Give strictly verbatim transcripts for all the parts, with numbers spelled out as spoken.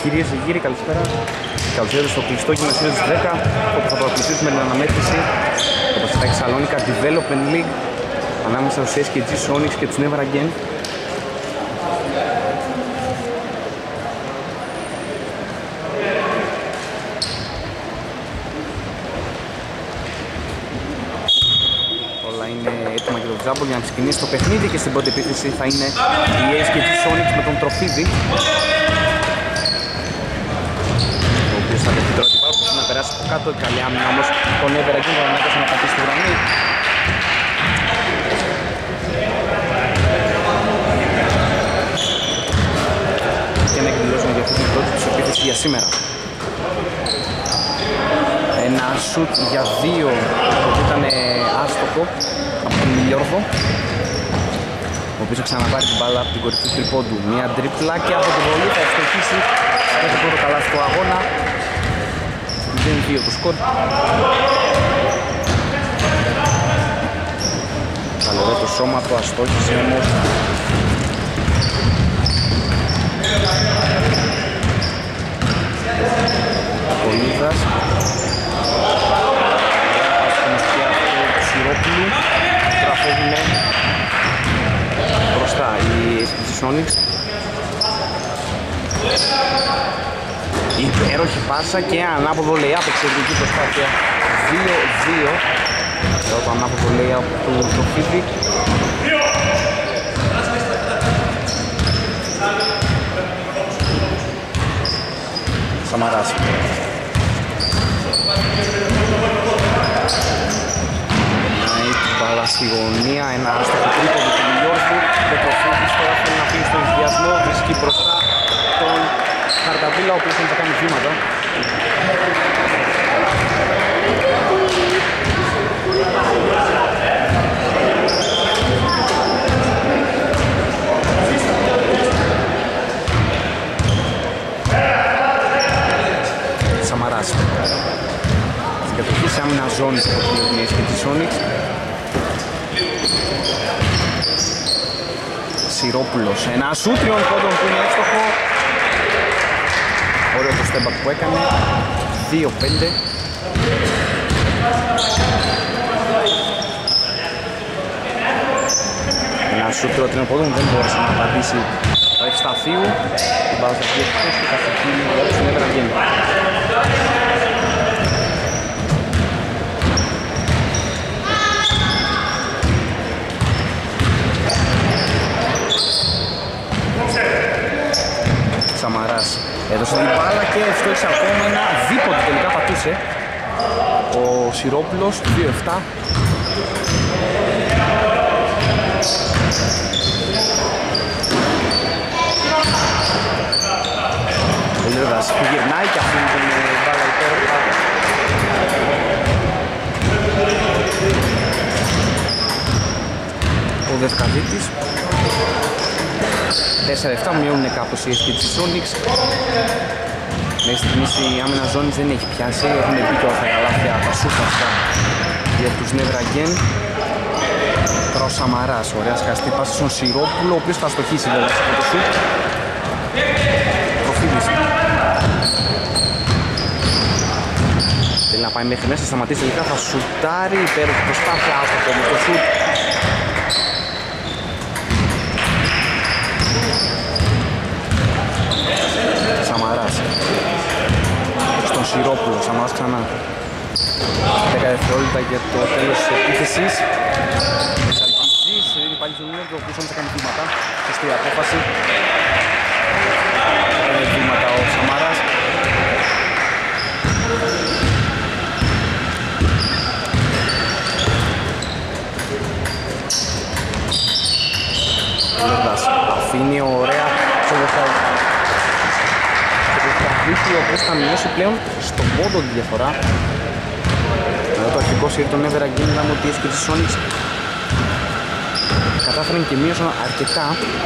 Κυρίες και κύριοι, καλησπέρα. Καλώς ήρθατε στο κλειστό γυμνασίου της δέκα, όπου θα παρακολουθήσουμε την αναμέτρηση από τα Θεσσαλονίκα Development League ανάμεσα στους ες κέι τζι Sonics και τους Never Again. Όλα είναι έτοιμα για τον Τζάμπολ για να ξεκινήσει το παιχνίδι και στην πρώτη επίθεση θα είναι η ες κέι τζι Sonics με τον Τροφίδη. Θα δεχτεί τώρα την πάρα που να περάσει από κάτω, καλή άμυνα όμως τον Never Again θα ανάγκασε να πατήσει στη γραμμή. Και να εκδηλώσουμε για αυτή την πρώτη της επίθεση για σήμερα. Ένα σουτ για δύο που ήταν άστοχο από τον Μιλιόρδο, ο οποίος θα ξαναπάρει την μπάλα από την κορυφή του τριπόντου. Μια τρίπλα και από την βολή θα ευστοχίσει με το πρώτο καλάθι του αγώνα. μηδέν δύο το σκορ. Καλό το σώμα του, αστόχησε όμως. Πολύδας. Αστονιστία του Σιρόπουλου. Τραφεύουνε μπροστά οι ες κέι τζι Sonics. Υπέροχη πάσα και ανάποδο lay-up, εξαιρετική προσπάθεια. δύο δύο. Εδώ το ανάποδο lay-up του Τροφίδη. Σαμαράς. Νάει την μπάλα στη γωνία, ένα άστοχο τρίποντο του Μιλιόρδου. Ο Τροφίδης τώρα θέλει να φύγει στον ενθουσιασμό, βρίσκει μπροστά τον Χαρταβίλα, ο οποίος θα κάνει βήματα. Σαμαράς. Στην κατοχή σε άμυνα ζώνη από την ες κέι τζι Sonics. Σιρόπουλος. Ένα σούτ τριών πόντων που είναι εύστοχο. Ωραίο το step back που έκανε. δύο πέντε. Ένα σούτ τριών πόντων δεν μπόρεσε να απαντήσει το Ευσταθίου. Την μπάλα στα δύο εκτός και καθετή για τους Never Again. Σαμαράς έδωσε την μπάλα και ευστόχησε ακόμα ένα δίποτε, τελικά πατούσε ο Σιρόπουλος. Δύο επτά. Ο Λιώδας που γυρνάει και αφήνει την μπάλα υπέροχα. Ο Δευκαδίτης. τέσσερα επτά, μειώνουν κάπως οι ες κέι τζι Sonics. Μέχρι στιγμής η άμυνα ζώνης δεν έχει πιάσει. Έχουν μπει και όλα τα καλάθια, τα σούφαστα για τους Never Again. Τώρα ο Σαμαράς, ωραία σκαστή πάση στον Σιρόπουλο, ο οποίος θα στοχίσει βέβαια σε αυτό το σούτ. Προφίλης. Θέλει να πάει μέχρι μέσα, σταματήσει τελικά, θα σουτάρει. Υπέροχη προσπάθεια, άστοχο με το σούτ. Σαμαράς στον Σιρόπουλο, Σαμαράς ξανά. δέκα δευτερόλεπτα για το τέλος της επίθεσης. Σαλκιτζής, δίνει πάλι στον Ινέργο, ο οποίος όμως θα κάνει βήματα. Σωστή απόφαση. Κάνει βήματα ο Σαμαράς. Αφήνει ωραία στο δεκάλεπτο. Ο οποίος θα μειώσει πλέον στον πόντο τη διαφορά. Εδώ το αρχικό σύρι των Never Again είδαμε ότι οι ες κέι τζι Sonics κατάφεραν και μείωσαν αρκετά.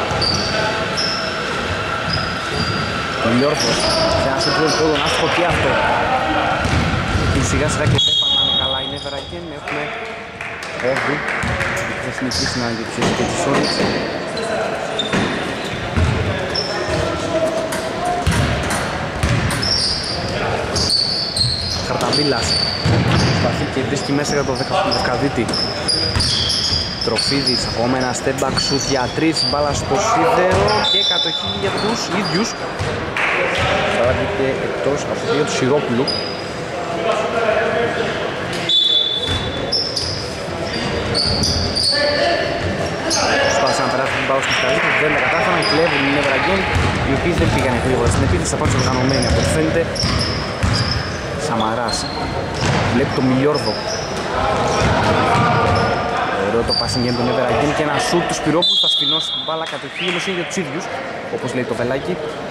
Ο Λιόρθος σε ένα σύνθημα πόντο, άστοχο και αυτό. Και σιγά σιγά και πέφτανε καλά οι Never Again. Έχουμε πόδι. Θα συνεχίσει να αγγίξει και τις Sonics. Χαρταμπίλας προσπαθεί και βρίσκει μέσα για τον Δευκαδίτη. Τροφίδης, ακόμα ένα step back shoot για τρεις, μπάλα στο σίδερο και κατοχή για τους ίδιους. Τώρα βγήκε εκτός από το δύο του Σιρόπουλου. Σπάσαν να περάσουν την μπάλα στους καλύτερους, δεν τα κατάφεραν, κλέβουν η Never Again, οι οποίοι δεν πήγαν γρήγορα στην επίθεση, θα πάνε οργανωμένοι από ό,τι φαίνεται. Σαμαράς, βλέπει το Μιλιόρδο. Ωραίο το passing game του Never Again και ένα shoot του Σπυρόπουλου θα σφινώσει την μπάλα, κατοχή όμως είναι για τους ίδιους, όπως λέει το βελάκι.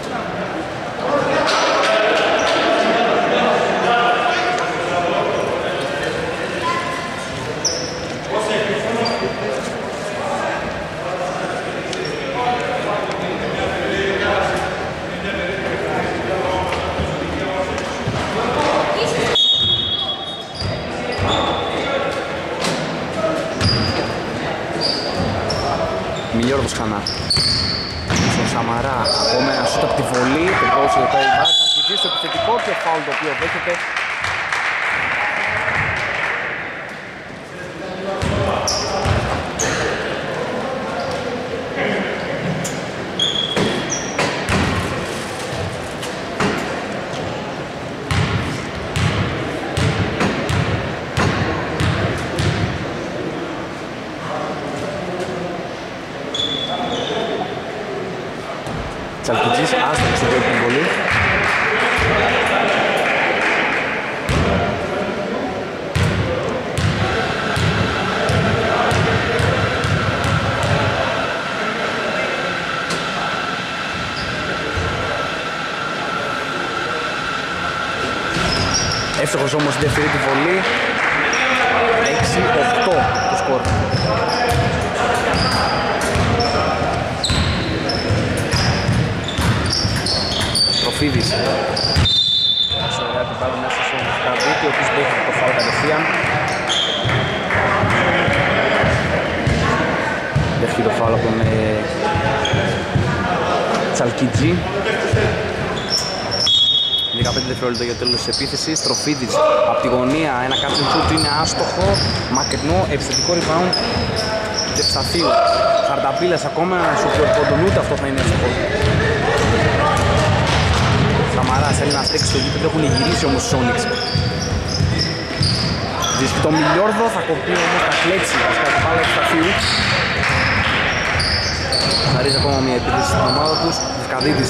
Μιλιόρδος ξανά. Στον Σαμαρά, ακόμα ένα σούτ από τη βολή, το πρώτο λεπτό η μπάλα, θα ζητήσει το επιθετικό και φάουλ το οποίο δέχεται. Τσαλκιτζής, άστοχος εδώ την βολή. Εύστοχος όμως δεύτερη τη βολή. έξι οκτώ το σκορ. Τροφίδης. Όσο ωραία την πάρει μέσα στον Καβίτη, ο οποίος δέχεται το φάουλ κατευθείαν. Δέχεται το φάουλ από τον ε, Τσαλκιτζή. δεκαπέντε δευτερόλεπτα για το τέλος της επίθεσης. Τροφίδης από τη γωνία, ένα catch and shoot είναι άστοχο, μακρινό, επιθετικό rebound και Ευσταθίου. Χαρταμπίλας ακόμα, σου πόντων, ούτε αυτό θα είναι εύστοχο. Σαμαράς θέλει να στέξει το γήπεδο, έχουν γυρίσει όμως οι Sonics. Βρίσκει το Μιλιόρδο, θα κοπεί όμως τα κλέτσι, θα σκάσει πάλι Ευσταθίου. Θα ρίζει ακόμα μια επίθεση στην ομάδα τους, Δευκαδίτης.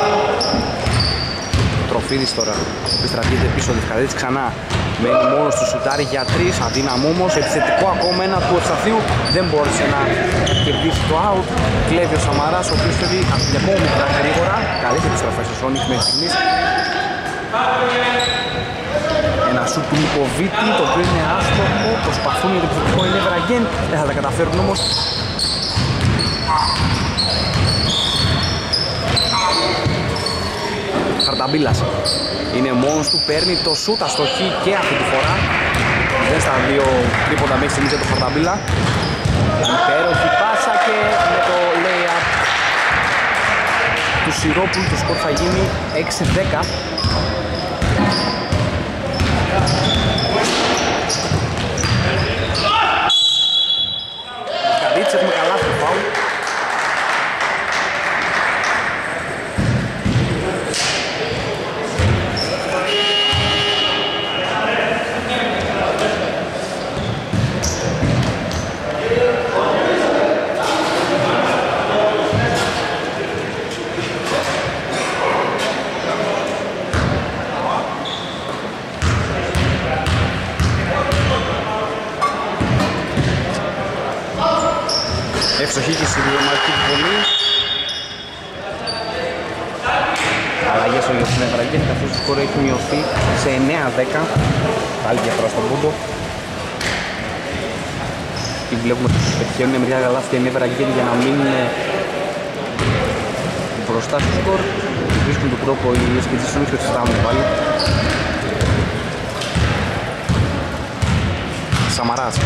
Τροφίδης τώρα, επιστρατιέται πίσω ο Δευκαδίτης ξανά. Μένει μόνος του, σουτάρει για τρεις, αδύναμο όμως, επιθετικό ακόμα ένα του Ευσταθίου, δεν μπόρεσε να κερδίσει το out. Κλέβει ο Σαμαράς, ο οποίος θέλει ακόμα μικρά γρήγορα, καλές επιστραφές στο Sonic μέχρι στιγμής. Ένα σουτ του Λικοβίτη, το οποίο είναι άστοχο, προσπαθούν για το επιθετικό, είναι Never Again, δεν θα τα καταφέρουν όμως. Χαρταμπίλας είναι μόνος του, παίρνει το σούτ, αστοχή και αυτή τη φορά. Δεν στα δύο τρίποντα μέχρι στιγμής για το Χαρταμπίλα. Υπέροχη πάσα και με το lay-up του Σιρόπουλου το σκορ θα γίνει έξι δέκα. Καδίτς, έχουμε καλά το φάουλ. Εύστοχη και στη βιομαρική βολή. Αλλαγές όλοι στην Never Again, καθώς το σκορ έχει μειωθεί σε εννέα δέκα. Πάλι διαφορά στον πόντο. Και βλέπουμε ότι πετυχαίνουν μερικά γαλάθια Never Again για να μείνουν μπροστά στο σκορ. Βρίσκουν τον τρόπο οι σκητζίες του και τους φτάνουν πάλι. Σαμαράς.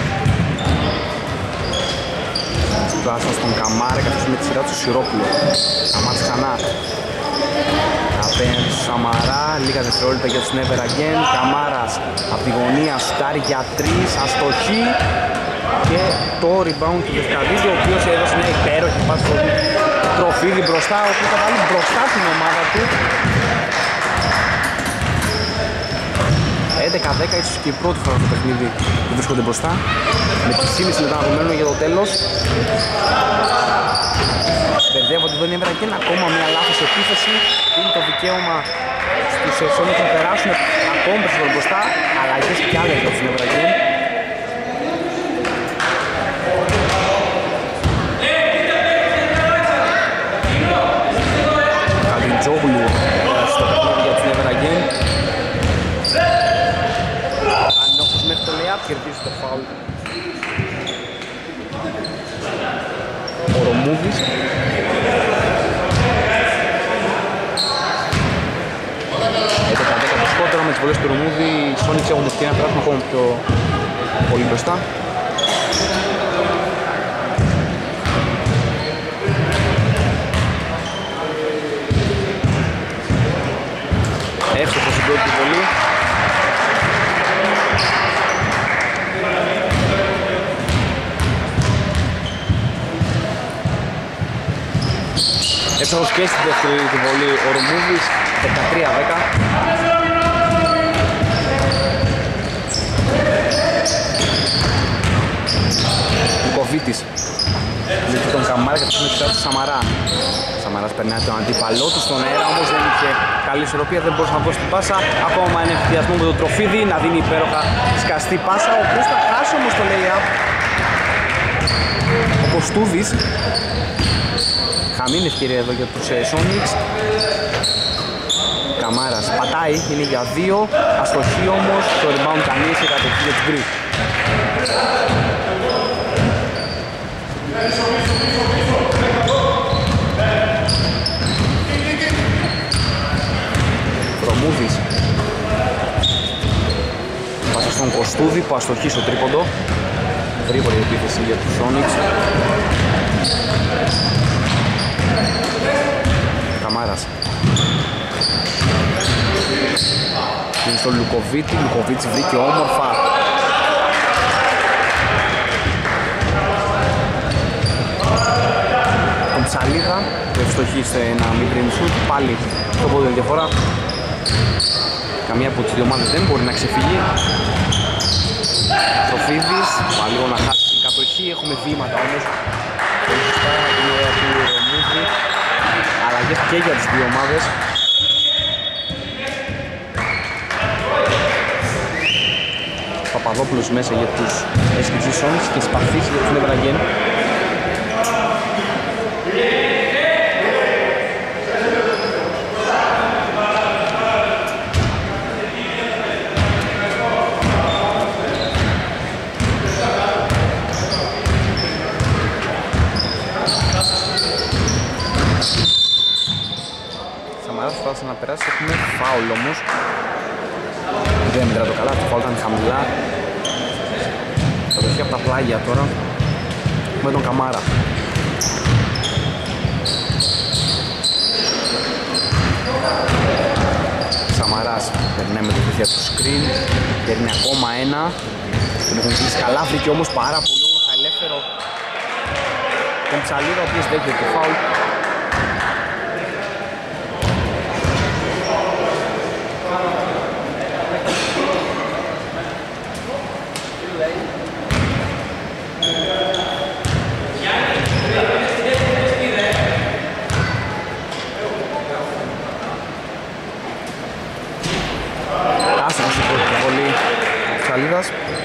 Πάσα στον Καμάρε καθώς με τη σειρά του Σιρόπουλο. Καμάρας ξανά. απέναντι στο Σαμαρά, λίγα δευτερόλεπτα για τους Never Again. Καμάρας από τη γωνία σουτάρει για τρεις, αστοχή και το rebound του Δευκαδίδη, ο οποίος έδωσε μια υπέροχη πάση στο Τροφίδη μπροστά, ο οποίος θα βάλει μπροστά την ομάδα του. έντεκα δέκα, ίσως και η πρώτη φορά στο παιχνίδι που βρίσκονται μπροστά, με τις ήμιση λεπτά να απομένουν για το τέλος. Μπερδεύονται εδώ είναι και ακόμα μια λάθος επίθεση, δίνει το δικαίωμα στους Sonics να περάσουν ακόμα περισσότερο μπροστά, αλλαγές και άλλες για τους Νευραγγέν. Καλτιτζόγλου στο παιχνίδι για τους Νευραγγέν. Αν όπως μέχρι το layup κερδίζει το φάουλ ο Ρομούδης. έντεκα δέκα το σκορ, με τις βολές του Ρωμούδη οι Sonics έχουν την ευκαιρία να περάσουν ακόμα πιο πολύ μπροστά. Εύστοχος στην πρώτη βολή. Εύστοχος και στην δεύτερη βολή ο Ρωμούδης, δεκατρία δέκα. Λουκοβίτης λύτει τον Καμάρα και τον εξάρτηση του Σαμαρά. Σαμαράς περνάει τον αντίπαλό του στον αέρα, όμως δεν είχε καλή ισορροπία, δεν μπορούσε να δώσει την πάσα. Ακόμα ένα ευθυασμό με τον Τροφίδη να δίνει υπέροχα σκαστή πάσα, ο οποίος θα χάσει όμως το lay-up. Ο Κωστούδης, χαμένη ευκαιρία εδώ για τους Sonics. Καμάρας πατάει, είναι για δύο, αστοχή όμως, το rebound κανείς και κατοχή για τους Γκρι. Προμούδης πάσα στον Κωστούδη που αστοχεί στο τρίποντο. Γρήγορη επίθεση για τους Sonics. Καμάρας είναι στο Λουκοβίτη, Λουκοβίτς βρήκε όμορφα τον Ψαλίδα που ευστοχεί σε ένα μικρή σουτ, πάλι το πόδι διαφορά. Καμία από τις δύο ομάδες δεν μπορεί να ξεφύγει. Τροφίδης, πάλι λίγο να χάσει την κατοχή, έχουμε βήματα όμως. Πολύ σωστά, είναι ωραία του Ρομούδη. Αλλαγές και για τις δύο ομάδες. Παπαδόπουλος μέσα για τους ες κέι τζι Sonics και Σπαθής για τους Never Again. Σαμαράς φτάσει να περάσει, έχουμε φάουλ όμως. Δεν μετρά το καλά, το φάουλ ήταν χαμηλά. Θα το έχει από τα πλάγια τώρα με τον Καμάρα. Σαμαράς περνάει με τη βοήθεια του screen, παίρνει ακόμα ένα. Τον έχουν κλείσει καλά, βρήκε όμως πάρα πολύ όμορφα ελεύθερο τον Ψαλίδα, ο οποίος δέχεται το φάουλ. Άστοχος η πρώτη βολή του Ψαλίδας.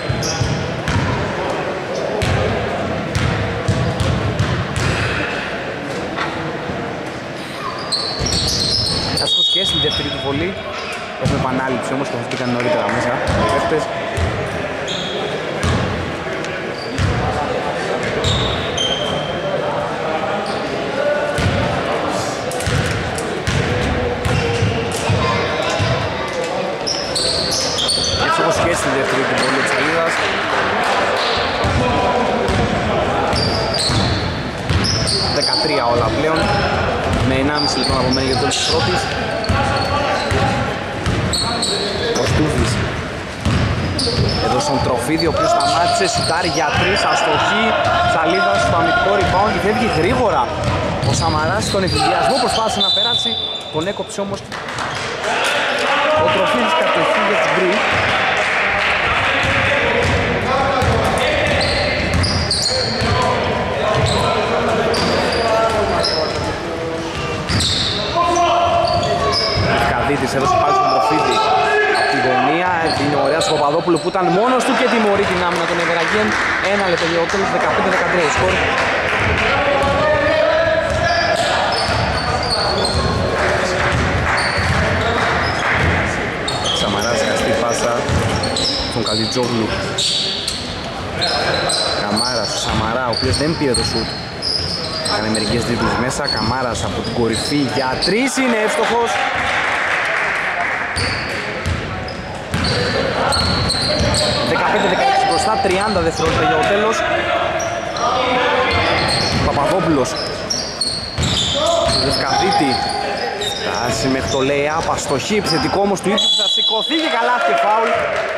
Άστοχος και στην δεύτερη του βολή. Έχουμε επανάληψη όμως και αυτοί πήγαν νωρίτερα μέσα οι παίκτες. Εύστοχος και στην δεύτερη του βολή της Αλίδας. δεκατρία όλα πλέον, με ενάμιση λεπτό να απομένει για το τέλος της πρώτης. Κωστούδης. Εδώ στον Τροφίδη, ο οποίος σταμάτησε, σουτάρει για τρεις, αστοχή. Σαλίδας στο αμυντικό rebound και φεύγει γρήγορα. Ο Σαμαράς στον εφηδιασμό προσπάθησε να περάσει, τον έκοψε όμως ο Τροφίδης κατοχή για την Γκρι. Καδίτης έδωσε πάλι στον Τροφίδη από τη γωνία, είναι ωραία στο Παπαδόπουλο που ήταν μόνος του και τιμωρεί την άμυνα των Everagent. Ένα λεπτό για το τέλος, δεκαπέντε δεκατρία σκορ. Σαμαράς καστή πάσα στον Καλιτζόγλου. Καμάρας στο Σαμαρά, ο οποίος δεν πήρε το σουτ. Κάνε μερικές τρίπλες μέσα, Καμάρας από την κορυφή για τρεις, είναι εύστοχος. δεκαπέντε δεκαέξι μπροστά, τριάντα δευτερόλεπτα για το τέλος. Παπαδόπουλος Δευκαδίτη φτάσει μέχρι το lay-up, αστοχή, επιθετικό όμως του ίδιου που θα σηκωθεί και καλά και φάουλ.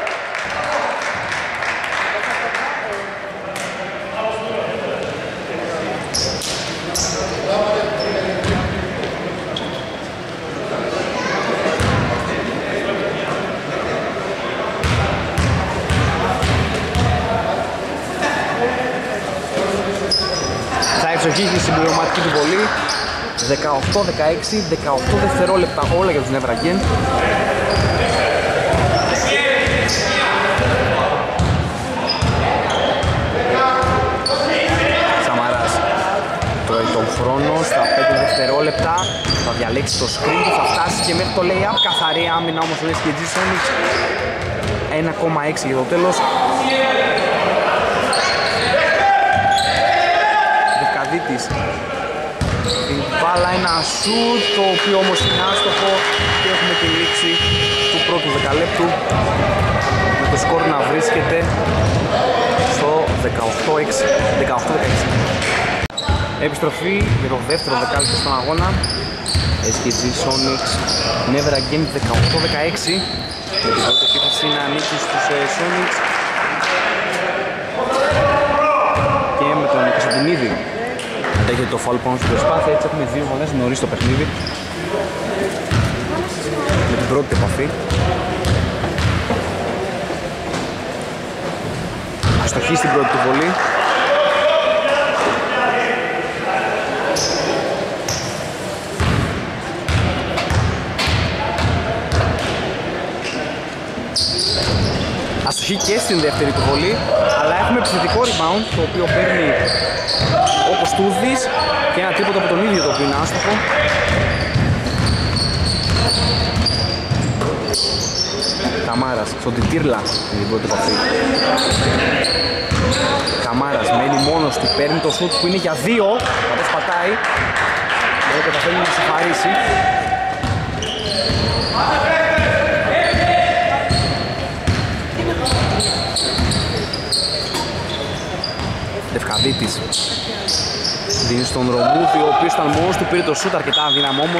Εξοχή συμπληρωματική του βολή, δεκαοκτώ δεκαέξι, δεκαοκτώ δευτερόλεπτα όλα για τους Everagent. Σαμαράς τρώει τον χρόνο στα πέντε δευτερόλεπτα, θα διαλέξει το screen του, θα φτάσει και μέχρι το lay-up, καθαρή άμυνα όμως ο ες κέι τζι Sonics, ένα κόμμα έξι για το τέλος. Η μπάλα ένα σουτ, το οποίο όμως είναι άστοχο και έχουμε τη λήξη του πρώτου δεκαλέπτου με το σκορ να βρίσκεται στο δεκαοκτώ δεκαέξι. Επιστροφή για το δεύτερο δεκάλεπτο στον αγώνα. ες κέι τζι Sonics Everagent δεκαοκτώ δεκαέξι, με την πρώτη επίθεση να ανήκει στους Sonics και με τον Κωνσταντινίδη. Έχετε το φάουλ πάνω στην προσπάθεια, έτσι έχουμε δύο γωνές νωρίς στο παιχνίδι με την πρώτη επαφή. Αστοχή στην πρώτη του βολή. Αστοχή και στην δεύτερη του βολή, αλλά έχουμε επιθετικό rebound, το οποίο παίρνει ο Κωστούδης και ένα τίποτα από τον ίδιο, το οποίο είναι άστοχο. Καμάρας στον Τιτήρλα είναι την πρώτη επαφή. Καμάρας μένει μόνος του, παίρνει το σουτ που είναι για δύο, καθώς πατάει, δεν καταφέρνει να σοφαρίσει. Δευκαδίτης δίνει στον Ρωμούδη, ο οποίος ήταν μόνος του, πήρε το σούτ αρκετά αδύναμο όμως.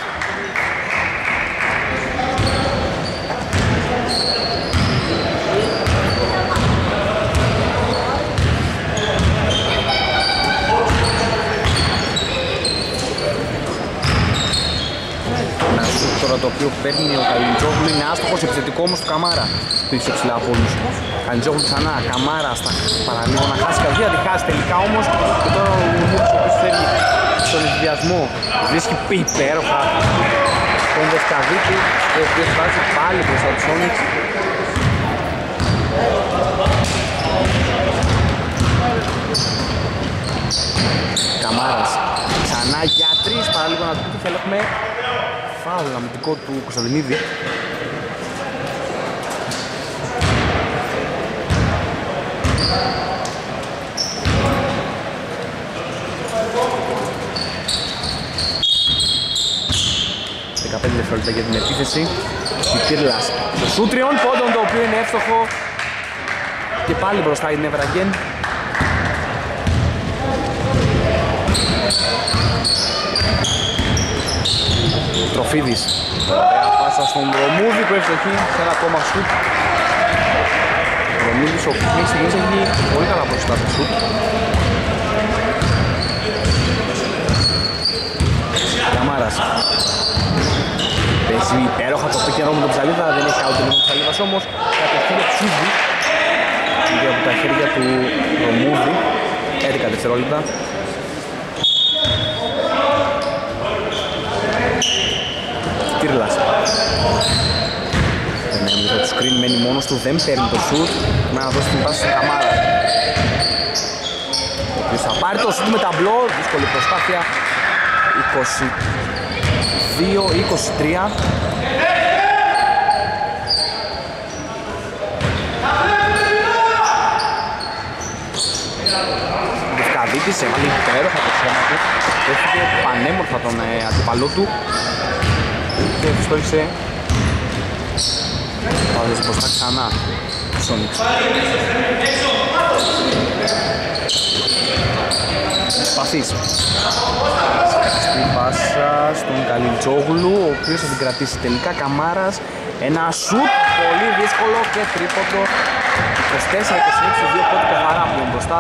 Ένα σούτ τώρα το οποίο παίρνει ο Καλιτζόγλου, είναι άστοχος, επιθετικό όμως του Καμάρα, πήγε ψηλά από όλους. Καλιτζόγλου ξανά, Καμάρα στα παραλίγο να χάσει καρδιά, τη χάσει τελικά όμως και τώρα ο Λουμούδης, ο οποίος φέρνει στον ενθουσιασμό, βρίσκει υπέροχα τον Δευκαδίτη, ο οποίος βάζει πάλι μπροστά τους Sonics. Καμάρας ξανά για τρεις, παραλίγο να του πει, θα έχουμε φάουλ αμυντικό του Κωνσταντινίδη. δεκαπέντε δευτερόλεπτα για την επίθεση. Τιτήρλας το σούτ τριών πόντων, το οποίο είναι εύστοχο και πάλι μπροστά η Everagent. Τροφίδης, ωραία πάσα πάσα στον Δρομούδη που ευστοχεί σε ένα ακόμα σουτ. Ο Δρομούδης ο οποίος μέχρι στιγμής έχει πολύ καλά ποσοστά στο σουτ. Καμάρας. Παίζει υπέροχα το πικ and roll με τον Ψαλίδα, δεν έχει out με τον Ψαλίδας όμως. Κατευθύνει ψούδι. Ήδη από τα χέρια του Δρομούδη. έντεκα δευτερόλεπτα. Τύρλας. Περνάει με το screen, μένει μόνος του, δεν παίρνει το shoot. Να δώσει την πάση στον Καμάρα. Ο οποίος θα πάρει το shoot με ταμπλό, δύσκολη προσπάθεια. είκοσι δύο είκοσι τρία. Δευκαδίτης έβαλε υπέροχα το σώμα του. Έφυγε πανέμορφα τον ε, αντιπαλό του και ευστόχισε. Βάζεις μπροστά ξανά Σόνιξ. Σπαθής. Στην πάσα στον Καλιτζόγλου, ο οποίος θα την κρατήσει τελικά. Καμάρας, ένα σουτ πολύ δύσκολο και τρίποντο. είκοσι τέσσερα είκοσι έξι, δύο πόντι καθαρά πλέον μπροστά.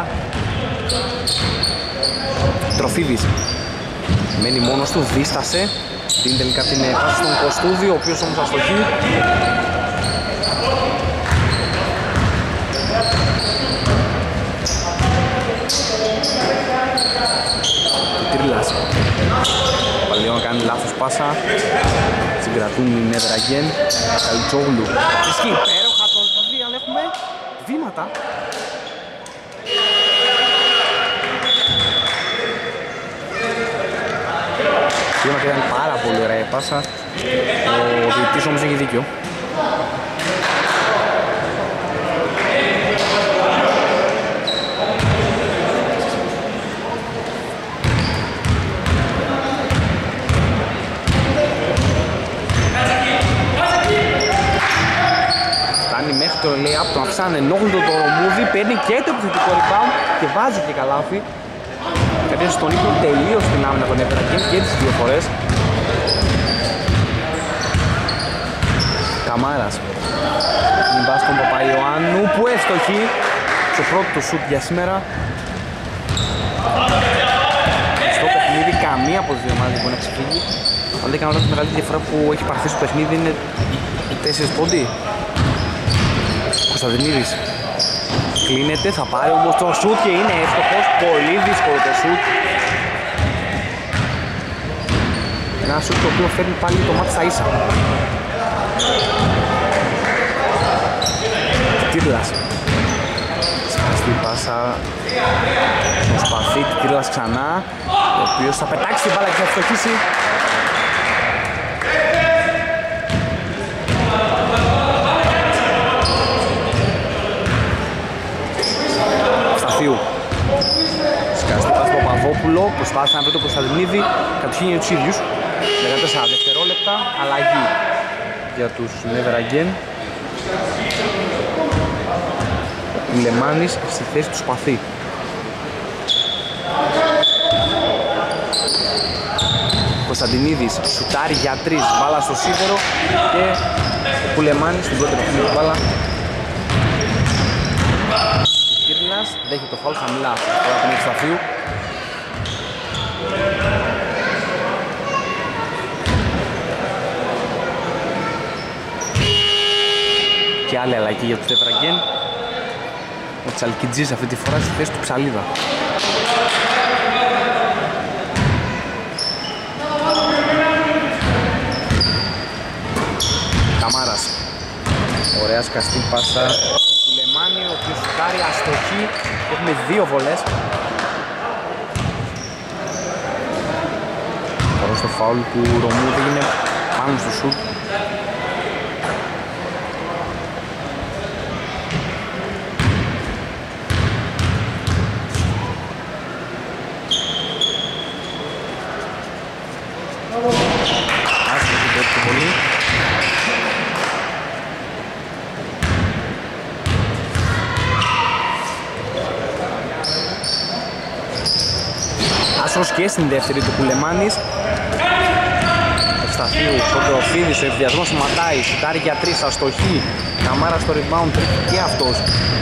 Τροφίδης μένει μόνος του, δίστασε. Δίνει τελικά την πάσα στον Κωστούδη, ο οποίος όμως αστοχεί. Τυρλάς. Παλαιόν κάνει λάθος πάσα. Συγκρατούν η Νεδραγγέν. Καλιτσόγλου. Ισχύει υπέροχα το δηλαδή, αλλά έχουμε βήματα. Βήματα και ήταν πάρα πολύ ωραία η πάσα. Ο διαιτητής όμως έχει δίκιο. Μέχρι το lay-up τον αφήσανε ενόχλητο το Ρομούδη, παίρνει και το επιθετικό rebound και βάζει και καλάθι. Κατέβησε στον ύπνο τελείως την άμυνα των Νεδραγγέν και τις δύο φορές. Καμάρας. Την πάση στον Παπαϊωάννου που εύστοχη στο πρώτο του σουτ για σήμερα. Στο παιχνίδι καμία από τις δύο ομάδες μπορεί να ξεφύγει. Αν δεν κάνω λάθος, η μεγαλύτερη διαφορά που έχει πάρθει στο παιχνίδι είναι τέσσερις πόντι. Κωνσταντινίδης κλείνεται, θα πάρει όμως το σουτ και είναι εύστοχος, πολύ δύσκολο το σουτ. Ένα σουτ το οποίο φέρνει πάλι το μάτι στα ίσα. Τύρλας. Σκαστή πάσα, προσπαθεί, Τύρλας ξανά, ο οποίος θα πετάξει την μπάλα και θα ευστοχίσει. Σκαστή πάση στο Παπαδόπουλο, προσπάθησε να βρει το Κωνσταντινίδη, κατοχήνει τους ίδιους. δεκατέσσερα δευτερόλεπτα, αλλαγή για τους Νεδραγγέν. Ο Λεμάνης στη θέση του Σπαθή. Κωνσταντινίδης σουτάρει για τρεις, μπάλα στο σίδερο και ο Κουλεμάνης στην πρώτη παιχνίδι μπάλα. Δέχει το φάουλ χαμηλά τώρα τον Ευσταθίου. Και άλλη αλλαγή για τους Νεδραγγέν. Ο Τσαλκιτζής αυτή τη φορά στη θέση του Ψαλίδα. Καμάρας. Ωραία σκαστή πάσα. Ο οποίος σουτάρει αστοχή, έχουμε δύο βολές. Τώρα στο φάουλ του Ρομούδη είναι πάνω στο σουτ. Άσχετο την πρώτη βολή. Άσος και στην δεύτερη του Κουλεμάνης. Ευσταθίου, τον Τροφίδης, ο ευδιασμός σταματάει, σουτάρει για τρεις, αστοχή. Καμάρα στο rebound, τρίχει και αυτός.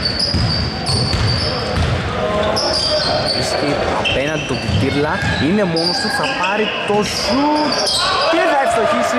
Βρίσκει απέναντι τον Τιτήρλα, είναι μόνος του, θα πάρει το σουτ και θα ευστοχίσει.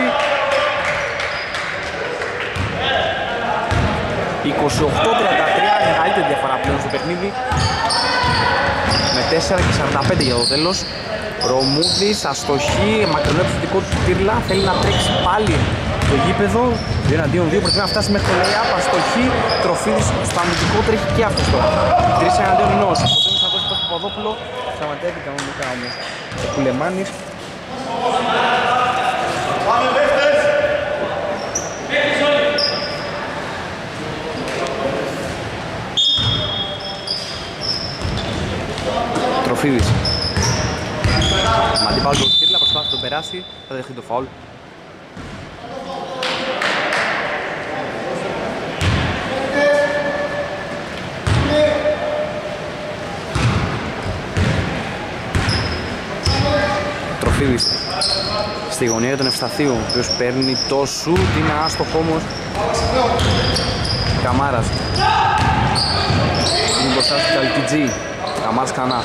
είκοσι οκτώ τριάντα τρία, μεγαλύτερη διαφορά πλέον στο παιχνίδι. Με τέσσερα και σαράντα πέντε για το τέλος. Ρωμούδης, αστοχή, μακρινό επιθετικό του Τιτήρλα, θέλει να τρέξει πάλι το γήπεδο. δύο εναντίον δύο, προτείνει να φτάσει μέχρι το lay-up, αστοχή. Τροφίδης στο αμυντικό, τρέχει και αυτός τώρα. τρεις εναντίον ενός. Προτείνει να δώσει το Παπαδόπουλο. Σταματεύει κανονικά όμως ο Κουλεμάνης. Τροφίδης. Με αντίπαλο τον Τιτήρλα, προσπάθει να τον περάσει, θα δεχτεί το φαουλ. Τροφίδης στη γωνία των Ευσταθίου, ο οποίος παίρνει το σουτ, είναι άστοχο όμως. Καμάρας είναι μπροστά στο Καλκιτζή, Καμάρας ξανά.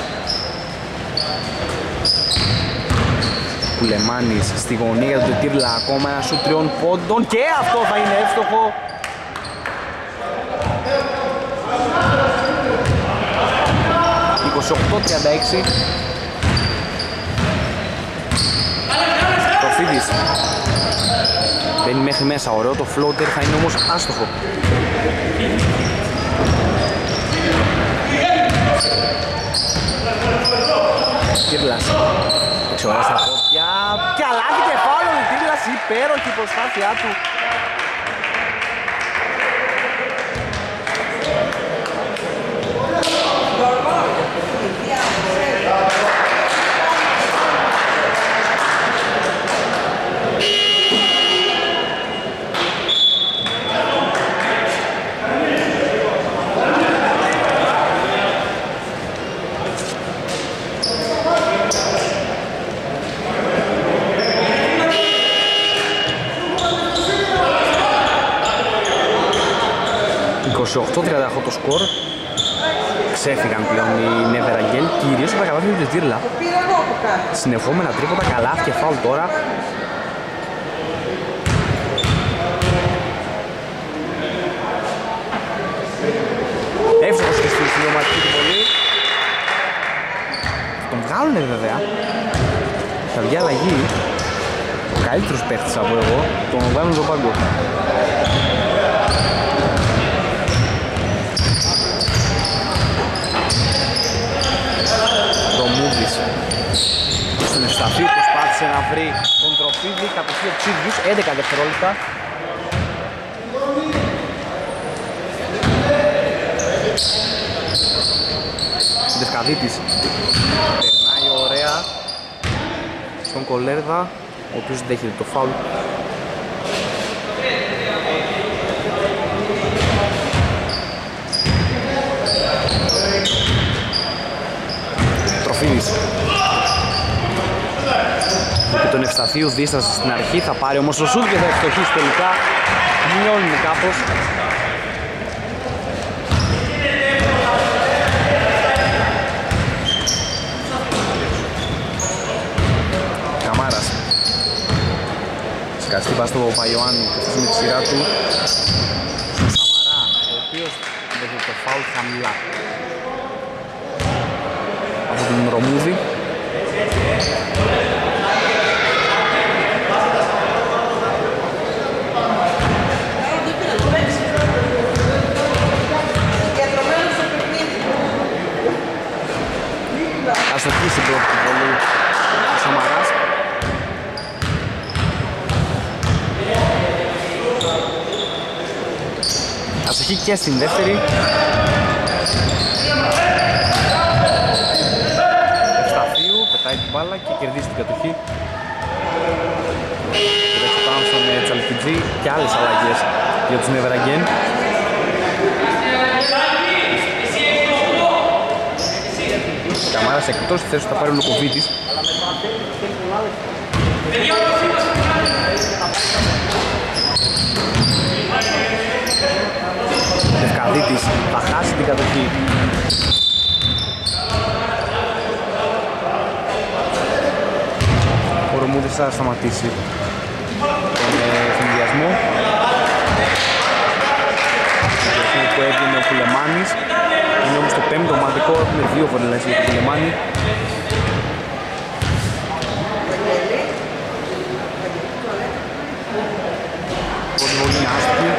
Κουλεμάνης στη γωνία του Τιτήρλα, ακόμα ένα σουτ τριών πόντων και αυτό θα είναι εύστοχο. είκοσι οκτώ τριάντα έξι. Τροφίδης μπαίνει μέχρι μέσα, ωραίο το floater, θα είναι όμως άστοχο. Τιτήρλας εξορά στα πόδια και αλλάζει κεφάλαιο ο Τιτήρλας, υπέροχη προσπάθειά του. είκοσι οκτώ τριάντα οκτώ το σκορ. Ξέφυγαν πλέον οι Never Again, κυρίως από τα καλάθια του Τιτήρλα. Συνεχόμενα τρίποτα, καλάθια και φάουλ τώρα. Εύστοχος και στη συλλογματική του βολή. Τον βγάλουνε βέβαια. Θα βγει αλλαγή. Ο καλύτερος παίχτης από εγώ, τον βγάλουν στον πάγκο. Στον Ευσταθίου προσπάθησε να βρει τον Τροφίδη, κατευθείαν τους ίδιους, έντεκα δευτερόλεπτα. Δευκαδίτης περνάει ωραία στον Κολέρδα, ο οποίος δέχεται το φάουλ. Τροφίδης με τον Ευσταθίου δίστασε στην αρχή, θα πάρει όμως το σουτ και θα ευστοχίσει τελικά. Μειώνει κάπως. Καμάρας σκαστεί πας στο Παϊωάννη και φτάσει με τη σειρά του στον Σαμαρά, ο οποίος δέχεται το φάουλ χαμηλά από τον Ρωμούδη. Αστοχή στην πρώτη βολή ο Σαμαράς. Αστοχή και στην δεύτερη. Ευσταθίου πετάει την μπάλα και κερδίζει την κατοχή. Πετάξει πάνω στον Τσαλκιτζή και άλλες αλλαγές για τους Never Again. Καμάρας εκτός τη θέση του θα πάρει ο Λουκοβίτης. Δεκαδίτης θα χάσει την κατοχή. Ο Ρωμούδης θα σταματήσει τον συνδυασμό που έβγαινε ο Κουλεμάνης. Είναι όμως το πέμπτο ομαδικό, έχουμε δύο βολές για τον Κουλεμάνη. Πρώτη βολή είναι άστοχη.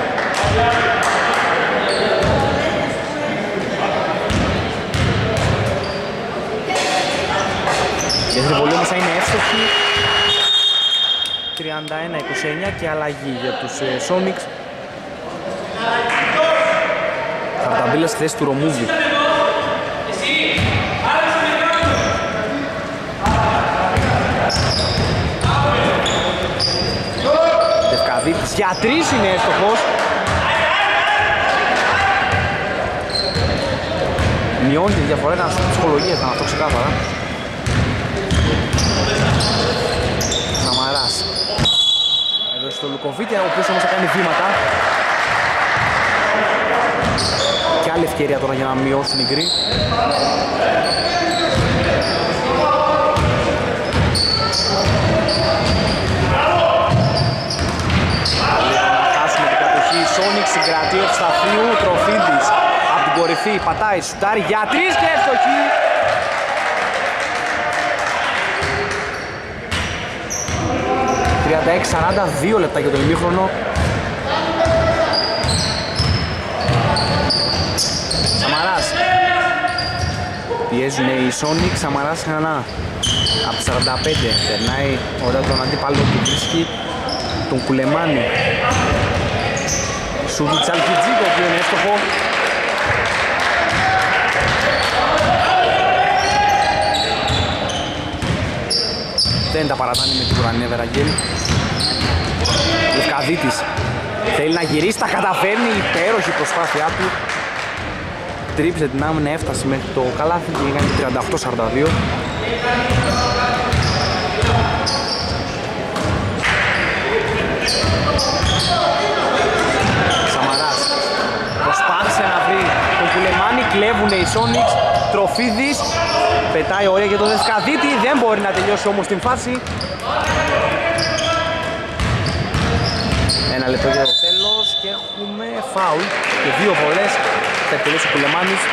Η δεύτερη βολή όμως θα είναι εύστοχη. τριάντα ένα είκοσι εννιά και αλλαγή για τους ε, Sonics. Χαρταμπίλα στη θέση του Ρωμούδη. Δευκαδίτης για τρεις είναι εύστοχος. Μειώνει τη διαφορά, ήταν στην ψυχολογία, ήταν αυτό ξεκάθαρα. Σαμαράς. Εδώ στο Λουκοβίτη, ο οποίος όμως θα κάνει βήματα. Και άλλη ευκαιρία τώρα για να μειώσουν οι γκρι. Χάσουμε την κατοχή. Sonic συγκρατεί ο Ευσταθίου. Τροφίδης από την κορυφή πατάει, σουτάρει για τρεις και εύστοχη. τριάντα έξι σαράντα, δύο λεπτά για το ημίχρονο. Σαμαράς. Πιέζουν οι Sonic, Σαμαράς ξανά. Από σαράντα πέντε περνάει ωραία τον αντίπαλο του, βρίσκει τον Κουλεμάνη. Σούτου Τσαλκιτζή, το οποίο είναι εύστοχο. Δεν τα παρατάνει με τίποτα νεύερα γκέλ. Λευκαδίτης θέλει να γυρίσει, τα καταφέρνει, υπέροχη προσπάθειά του. Τρίψε την άμυνα, έφτασε μέχρι το καλάθι και έκανε τριάντα οκτώ σαράντα δύο. Σαμαράς προσπάθησε να βρει τον Κουλεμάνη, κλέβουνε οι Sonics. Τροφίδης πετάει ωραία για τον Δευκαδίτη, δεν μπορεί να τελειώσει όμως την φάση. Ένα λεπτό για το τέλος και έχουμε φάουλ και δύο βολές θα εκτελέσει ο Κουλεμάνης.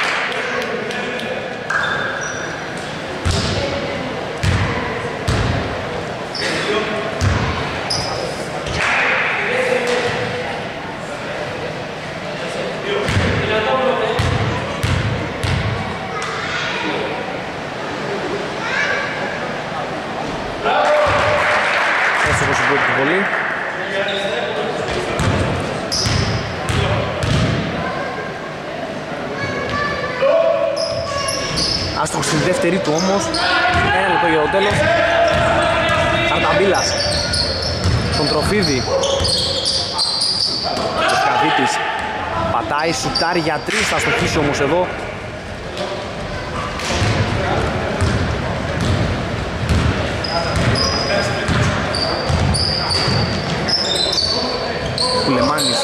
Έσχος η πρώτη βολή. Άστοχος στην δεύτερη του όμως. Ένα λεπτό για το τέλος. Χαρταμπίλας στον Τροφίδη. Δευκαδίτης πατάει, σουτάρει για τρεις, θα στοχίσει όμως εδώ. Κουλεμάνης.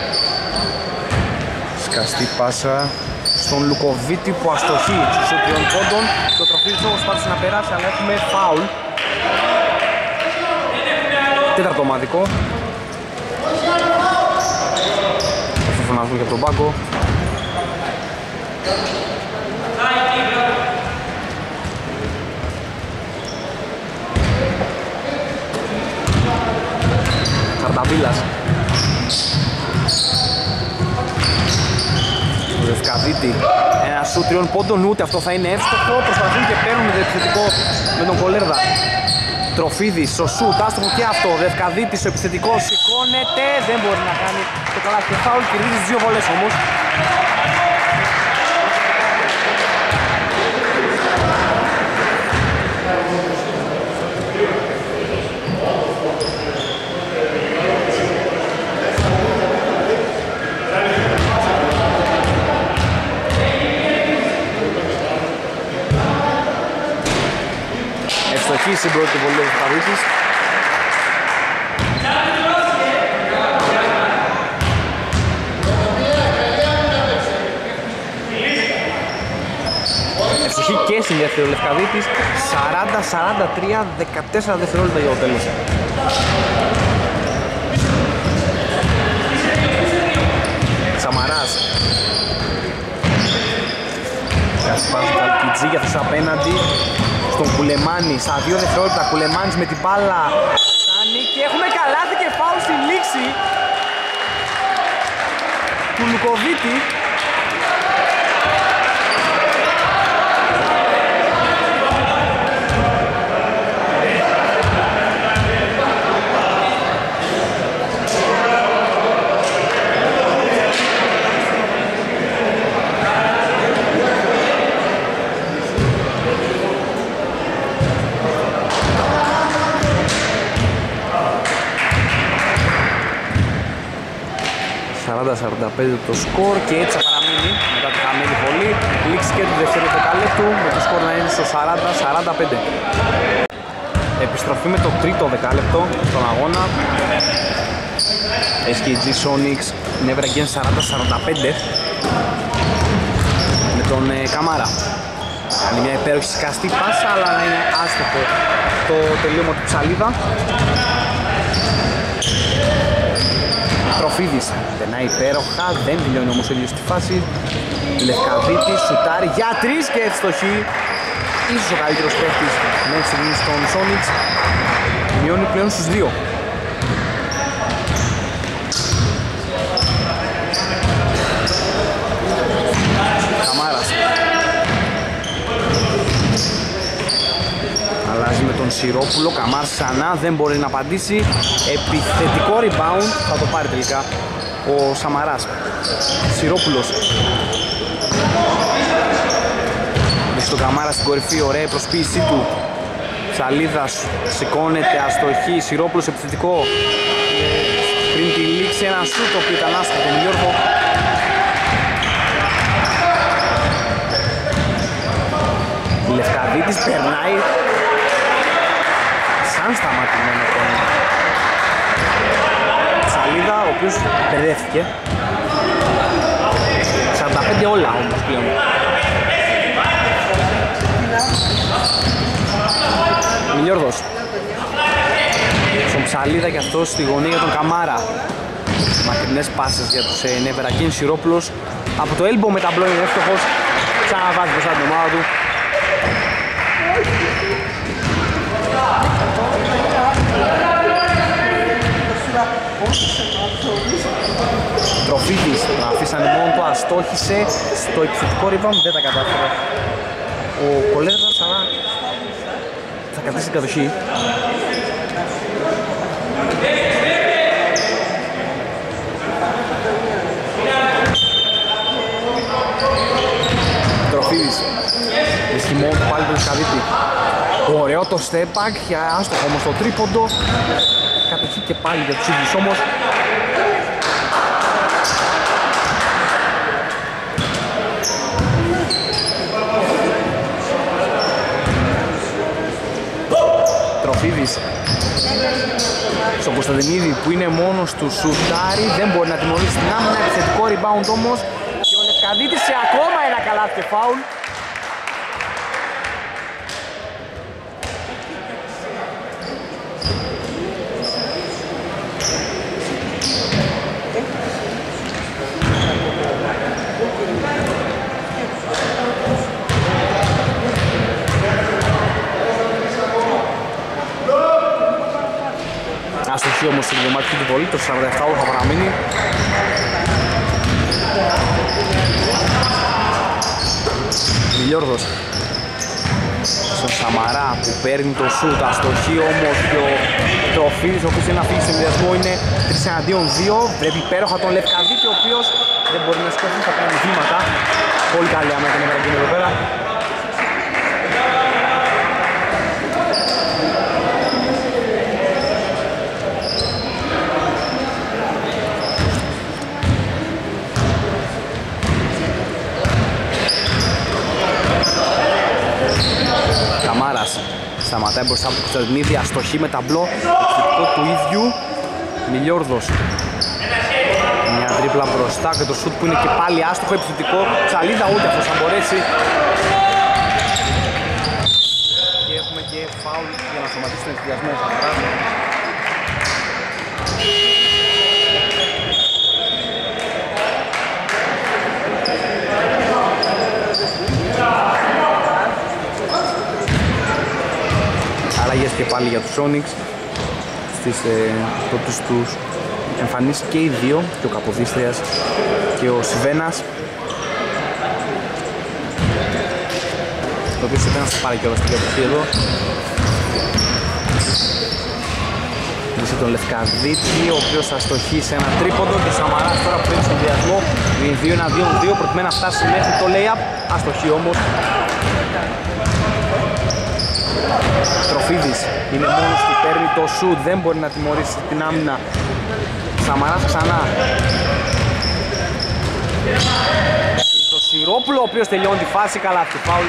Σκαστή πάσα στον Λουκοβίτη που αστοχεί στους τριών πόντων. Το Τροφίδης όμως πάτησε να περάσει, αλλά έχουμε φάουλ. Τέταρτο ομαδικό. Θα φωνάζουμε και από τον πάγκο. Χαρταμπίλας. Ο Δευκαδίτη. Ένα σου τριών πόντων, ούτε αυτό θα είναι εύστοχο. Προσπαθούν και παίρνουν το επιθετικό με τον Κολέρδα. Τροφίδης, ο σουτ, άστοχο και αυτό. Δευκαδίτης, ο επιθετικός σηκώνεται. Δεν μπορεί να κάνει το καλά και φάουλ. Κερδίζει τις δύο βολές όμως. Ευστοχή στην πρώτη βολή του Δευκαδίτης. στην δεύτερη ο Λευκαδίτης. Σαράντα σαράντα τρία, δεκατέσσερα δευτερόλεπτα για το τέλος. Σαμαράς. Κασπάζει Καλκιτζή για τους απέναντι στον Κουλεμάνη. Στα δύο δευτερόλεπτα Κουλεμάνης με την μπάλα κάνει και έχουμε καλάθι και φάουλ στη λήξη του Λουκοβίτη. σαράντα σαράντα πέντε το σκορ και έτσι θα παραμείνει μετά τη χαμένη βολή. Λήξη και του δεύτερου δεκαλέπτου με το σκορ να είναι στο σαράντα σαράντα πέντε. Επιστροφή με το τρίτο δεκάλεπτο στον αγώνα. ες κέι τζι Sonics Never Again σαράντα σαράντα πέντε με τον ε, Καμάρα. Κάνει μια υπέροχη σκαστή πάσα αλλά να είναι άστοχο το τελείωμα του Ψαλίδα. Τροφίδης περνάει υπέροχα, δεν τελειώνει όμως ο ίδιος στη φάση. Λευκαδίτης σουτάρει για τρεις και ευστοχή. Ίσως ο καλύτερος παίκτης μέχρι στιγμής στον Sonics. Μειώνει πλέον στους δύο. Καμάρας. Αλλάζει με τον Σιρόπουλο, Καμάρας ξανά, δεν μπορεί να απαντήσει. Επιθετικό rebound, θα το πάρει τελικά ο Σαμαράς. Σιρόπουλος. Με στον Καμάρα στην κορυφή, ωραία η προσποίησή του. Ψαλίδας σηκώνεται, αστοχή, Σιρόπουλος επιθετικό. Πριν τη λήξη ένα σούτ, το οποίο ήταν άστοχο τον Γιώργο. Λευκαδίτης περνάει σαν σταματημένο τον Ψαλίδα, ο οποίος μπερδεύτηκε. σαράντα πέντε όλα όμως πλέον. Μιλιόρδος. Στον Ψαλίδα και αυτός στη γωνία για τον Καμάρα. Μακρινές πάσες για τους ε, Never Again. Σιρόπουλος από το elbow με ταμπλό είναι εύστοχος. Ξαναβάζει μπροστά την ομάδα του. Τροφίδης, τον αφήσανε μόνο του, αστόχησε στο επιθετικό rebound, δεν τα κατάφερε ο Κολέδρας, αλλά θα κρατήσει την κατοχή. Τροφίδης, βρίσκει μόνο του πάλι τον Λευκαδίτη. Ωραίο το step back, για άστοχο όμως το τρίποντο. Κατοχή και πάλι για τους ίδιους όμως. Τροφίδης στον Κωνσταντινίδη που είναι μόνος του, σουτάρει, δεν μπορεί να τιμωρήσει την άμυνα, επιθετικό rebound όμως και ο Λευκαδίτης σε ακόμα ένα καλάθι και φάουλ. Αστοχή όμως στην δωματική του βολή, το σαράντα επτά θα παραμείνει. Μιλιόρδος στον Σαμαρά που παίρνει το σούτ, αστοχή όμως και ο Τροφίδης, ο οποίος είναι να φύγει σε συνδυασμό, είναι τρία εναντίον δύο. Βρέπει υπέροχα τον Λευκαδίτη, ο οποίος δεν μπορεί να σκέφτει, θα κάνει βήματα. Πολύ καλή άμενα την Ευραγίνη εδώ πέρα. Καμάρας σταματάει μπροστά από το Κωνσταντινίδη, αστοχή με ταμπλό, επιθετικό του ίδιου. Μιλιόρδος, μια τρίπλα μπροστά και το σουτ που είναι και πάλι άστοχο, επιθετικό. Ψαλίδα, ούτε αυτός θα μπορέσει. συνδυασμό ο Σαμαράς. Αλλαγές και πάλι για τους Sonics στις ε, πρώτους τους εμφανίσεις και οι δύο, και ο Καποδίστριας και ο Σιβένας, το οποίο Σιβένας θα πάρει κιόλας την κατοχή εδώ. Λύσε τον Λευκαδίτη, ο οποίος θα στοχίσει ένα τρίποντο, και ο Σαμαράς τώρα που είναι στον διασμό είναι δύο εναντίον δύο, προκειμένου να φτάσει μέχρι το lay-up, αστοχή όμως. Τροφίδης είναι μόνος του, παίρνει το shoot, δεν μπορεί να τιμωρήσει την άμυνα. Σαμαράς ξανά. Το Σιρόπουλο, ο οποίος τελειώνει τη φάση, καλά αυτή φάουλ.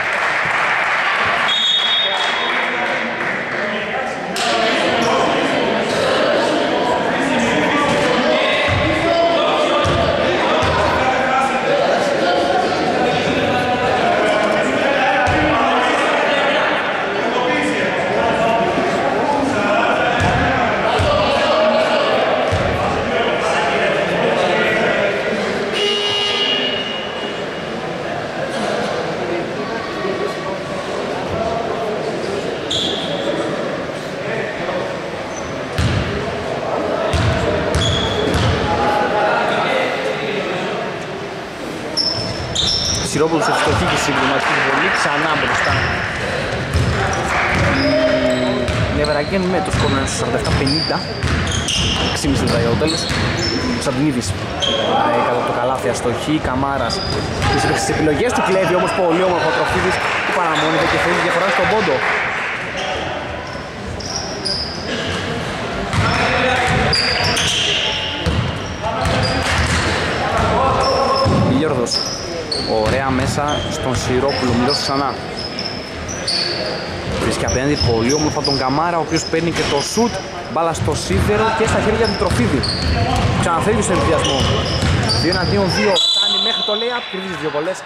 Σιρόπουλος ευστοχή και συμπληρωματική βολή, ξανά μπροστά. Η Νευεραγγέν με το σκόρ είναι στο σαράντα επτά πενήντα, έξι και μισή λεπτά για το τέλος. Ο Σαντινίδης κατά το καλάθι, αστοχή, Καμάρας. Τις επιλογές του κλέβει όμως πολύ όμορφο ο Τροφίδης, που παραμονεύει και θέλει διαφορά στον πόντο. Μιλιόρδος. Ωραία μέσα στον Σιρόπουλο, Μιλός ξανά. Βρίσκει απέναντι πολύ όμορφα τον Καμάρα, ο οποίος παίρνει και το σουτ, μπάλα στο σίδερο και στα χέρια του Τροφίδη. Ξαναφέρει στον ενθουσιασμό. δύο εναντίον δύο, φτάνει μέχρι το lay-up, κερδίζει δύο βολές.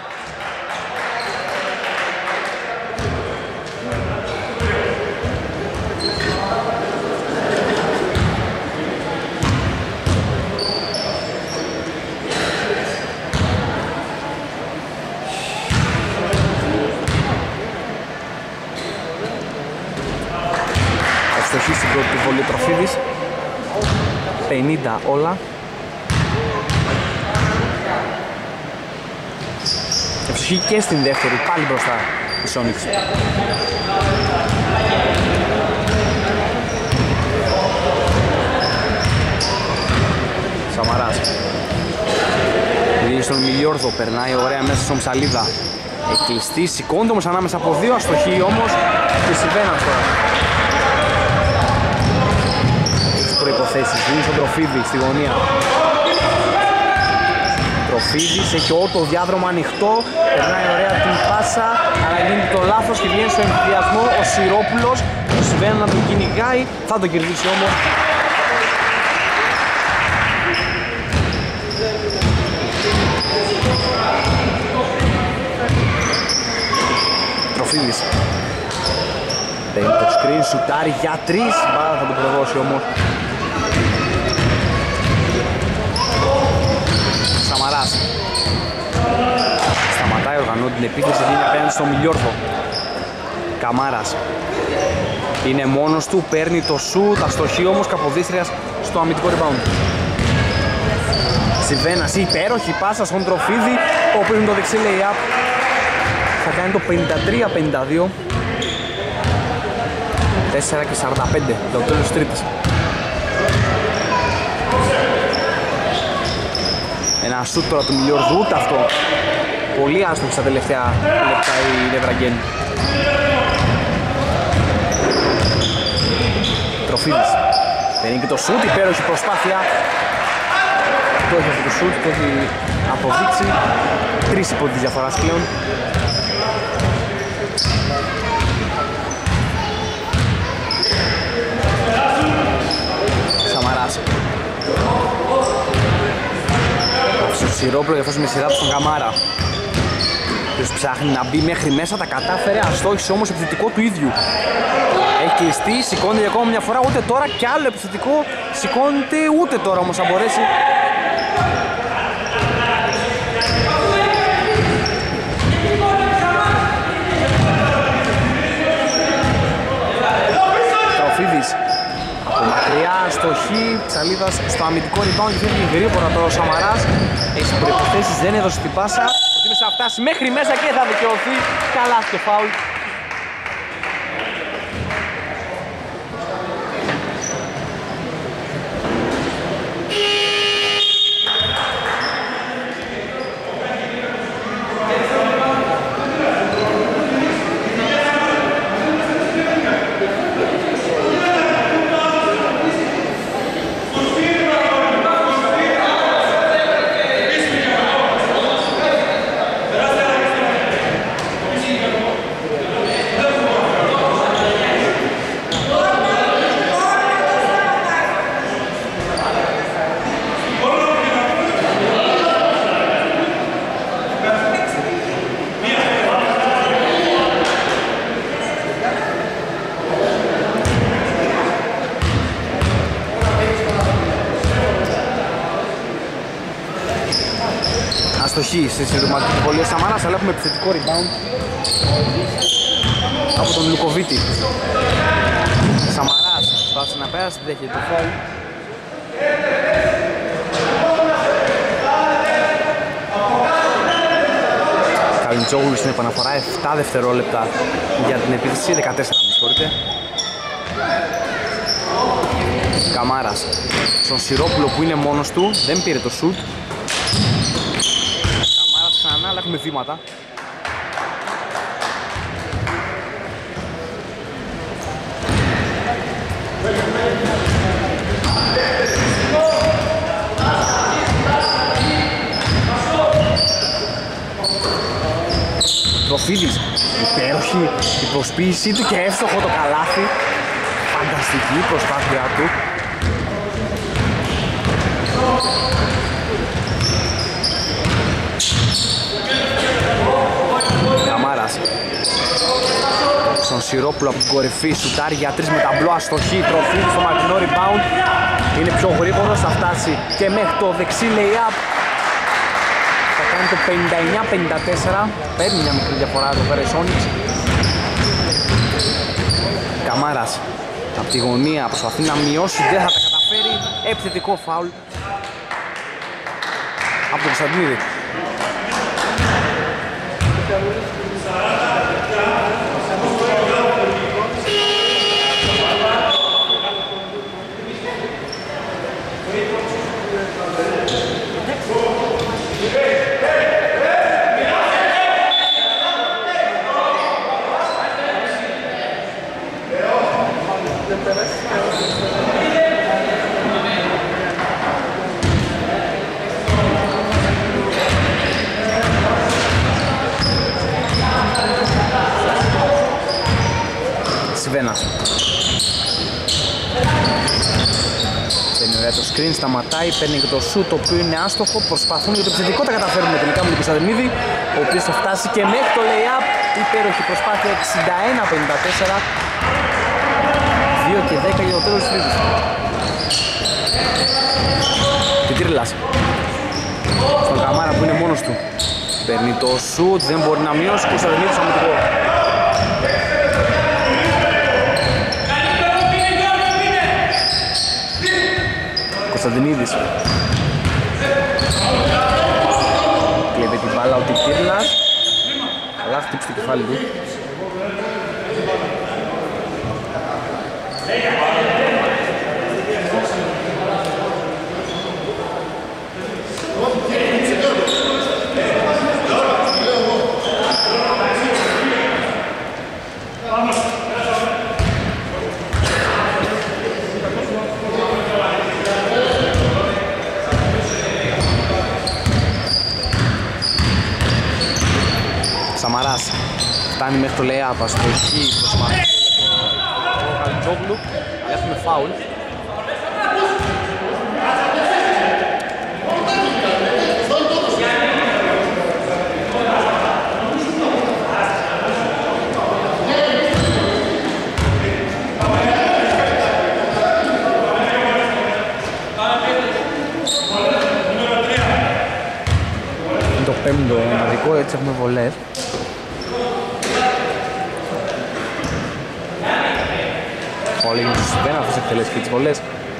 Ευστοχή στην πρώτη του βολή Τροφίδης, πενήντα όλα. Ευστοχή και στην δεύτερη, πάλι μπροστά η Sonics. Σαμαράς. Δίνει στον Μιλιόρδο, περνάει ωραία μέσα στον Ψαλίδα. Εκλειστή, σηκώνεται όμως ανάμεσα από δύο, αστοχή όμως και Σιβένας τώρα. Προϋποθέσεις, δίνει στον Τροφίδη στη γωνία. Τροφίδης έχει όλο το διάδρομο ανοιχτό, περνάει ωραία την πάσα, αλλά γίνει το λάθος και βγαίνει στο ενθουσιασμό ο Σιρόπουλος, που συμβαίνει να τον κυνηγάει, θα τον κερδίσει όμως. Τροφίδης παίρνει το screen, σουτάρει για τρεις, μπάλα θα τον προδώσει όμως. Σαμαράς. Σταματάει, οργανώνει την επίθεση, δίνει απέναντι στο Μιλιόρδο. Καμάρας. Είναι μόνος του, παίρνει το σουτ, αστοχή όμως, Καποδίστριας στο αμυντικό rebound. Σιβένας, υπέροχη πάσα στον Τροφίδη, ο οποίος με το δεξί lay-up θα κάνει το πενήντα τρία πενήντα δύο. τέσσερα και σαράντα πέντε, το τέλος της τρίτης. Ένα σούτ τώρα του Μιλιόρδου, ούτε αυτό. Πολύ άστοχη στα τελευταία λεπτά η Νευραγκέν. Τροφίδης. Παίρνει και το σούτ, υπέροχη προσπάθεια. Το έχει αυτό το σούτ, το έχει αποδείξει. Τρεις υπό τη διαφοράς πλέον. Σαμαράς. Άφησε ο Σιρόπουλο για αυτός με σειρά του στον Καμάρα. ποιος ψάχνει να μπει μέχρι μέσα, τα κατάφερε, αστόχησε όμως επιθετικό του ίδιου. Έχει κλειστεί, σηκώνεται ακόμα μια φορά, ούτε τώρα κι άλλο επιθετικό σηκώνεται, ούτε τώρα όμως θα μπορέσει. Τροφίδης από μακριά, στοχή, Ψαλίδας στο αμυντικό rebound και φεύγει γρήγορα τώρα ο Σαμαράς. Έχει προϋποθέσεις, δεν έδωσε την πάσα. Προτίμησε να φτάσει μέχρι μέσα και θα δικαιωθεί. Καλά και φάουλ. Αστοχή στη συντοματική βολή ο Σαμάρας, αλλά έχουμε επιθετικό rebound από τον Λουκοβίτη. Σαμαράς σπάσει να πέρασε, δέχεται το φάουλ. Καλιντσόγλου στην επαναφορά, επτά δευτερόλεπτα για την επίθεση, δεκατέσσερα με συγχωρείτε. Καμάρας στον Σιρόπουλο που είναι μόνος του, δεν πήρε το σουτ. Καμάρας ξανά, αλλά έχουμε βήματα. Τροφίδης, υπέροχη η προσποίησή του και εύστοχο το καλάθι. Φανταστική προσπάθειά του. Καμάρας στον Σιρόπουλο από την κορυφή, σουτάρει για τρεις με ταμπλό, αστοχή. Τροφίδης στο μακρινό rebound, είναι πιο γρήγορος, θα φτάσει και μέχρι το δεξί lay-up. Θα κάνει το πενήντα εννιά πενήντα τέσσερα, παίρνει μια μικρή διαφορά εδώ πέρα η Sonics. Καμάρας από τη γωνία προσπαθεί να μειώσει, δεν θα τα καταφέρει. Επιθετικό φάουλ από τον Κωνσταντινίδη. Σιβένας. Παίρνει ωραία το screen, σταματάει, παίρνει και το shoot το οποίο είναι άστοχο. Προσπαθούν για το επιθετικό, τα καταφέρουν τελικά με τον Κωνσταντινίδη, ο οποίος θα φτάσει και μέχρι το lay-up. Υπέροχη προσπάθεια, εξήντα ένα πενήντα τέσσερα. δύο και δέκα για το τέλος της τρίτης. Πιτρίλας στον Καμάρα που είναι μόνος του. Παίρνει το shoot, δεν μπορεί να μειώσει. Κωνσταντινίδης αμυντικό. Κωνσταντινίδης κλέβει την μπάλα ο Τικύρλας, αλλά χτύψει το κεφάλι του. Σαμαράς φτάνει μέχρι το lay-up, αστοχή, προσπαθεί για το Καλιτζόγλου, αλλά έχουμε φάουλ. το μοναδικό, έτσι έχουμε βολές. Όλοι είναι στους δεν αυτές εκτελέσεις και τις βολές.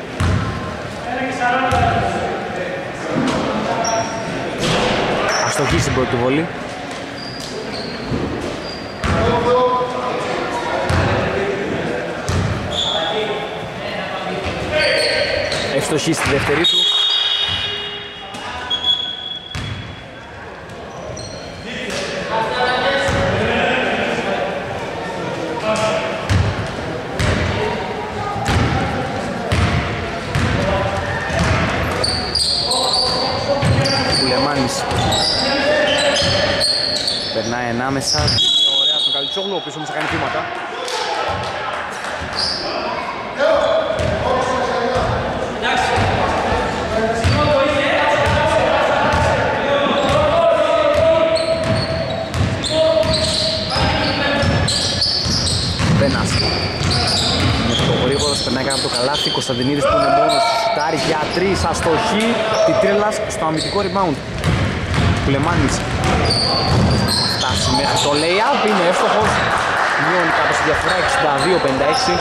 Αστοχή στην πρώτη βολή. Ευστοχή στη δεύτερη του. Πουλεμάνης περνάει ανάμεσα, ωραία στον Καλιτσόγλου, ο οποίος όμως θα κάνει βήματα. Βένας με το γρήγορος περνάει κάτω από το καλάθι. Κωνσταντινίδης που είναι μόνος του σουτάρει για τρεις, αστοχή, τη τρέλας στο αμυντικό rebound. Πουλεμάνης φτάσει μέχρι το lay-up, είναι εύστοχος, μειώνει κάπως τη διαφορά εξήντα δύο πενήντα έξι.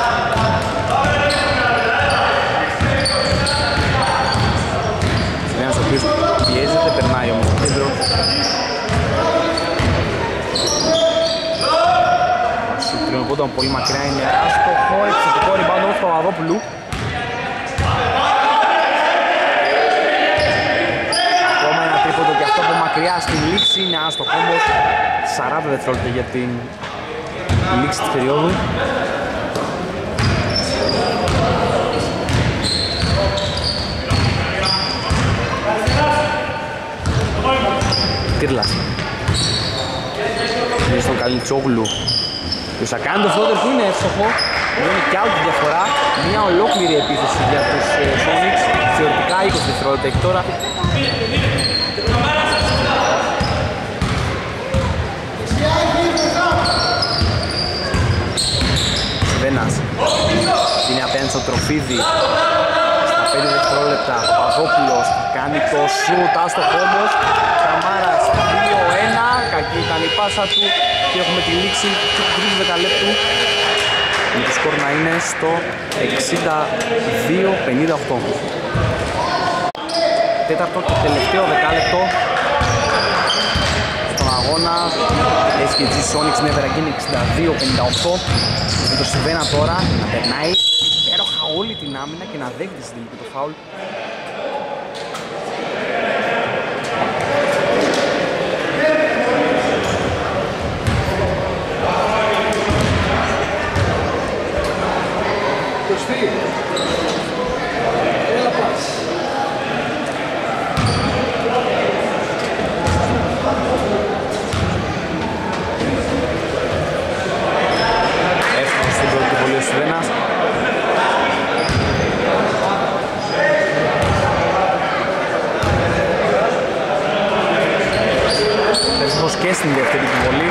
Ένας ο οποίος πιέζεται, περνάει όμως το κέντρο. Σουτρίνο πόντο πολύ μακριά, είναι άστοχο, εξαιρετικό rebound όμως του Παπαδόπουλου. Ακόμα ένα τρίποντο και αυτό από μακριά στην λήξη, είναι άστοχο όμως. σαράντα δευτερόλεπτα για την λήξη της περίοδου. Τύρλας είναι στον Καλιτσόγλου, ο θα κάνει το φλότερ που είναι εύστοχο. Είναι και άλλη τη διαφορά. Μια ολόκληρη επίθεση για τους ε, Sonics. Θεωρητικά είκοσι δευτερόλεπτα έχει τώρα. Βένας είναι απέναντι στο Τροφίδη. Στα πέντε δευτερόλεπτα ο Παπαδόπουλος κάνει το σουτ, άστοχο όμως. Καμάρας δύο ένα, κακή ήταν η πάσα του και έχουμε τη λήξη του τρίτου δεκαλέπτου με το σκορ να είναι στο εξήντα δύο πενήντα οκτώ. Τέταρτο και τελευταίο δεκάλεπτο στον αγώνα. ες κέι τζι Sonics Never Again εξήντα δύο πενήντα οκτώ. Με το Σιβένα τώρα να περνάει υπέροχα όλη την άμυνα και να δέχεται στην τελική το φάουλ. Εύκολο στην πρώτη βολή ο Σιβένας. Εύκολος και στην δεύτερη βολή.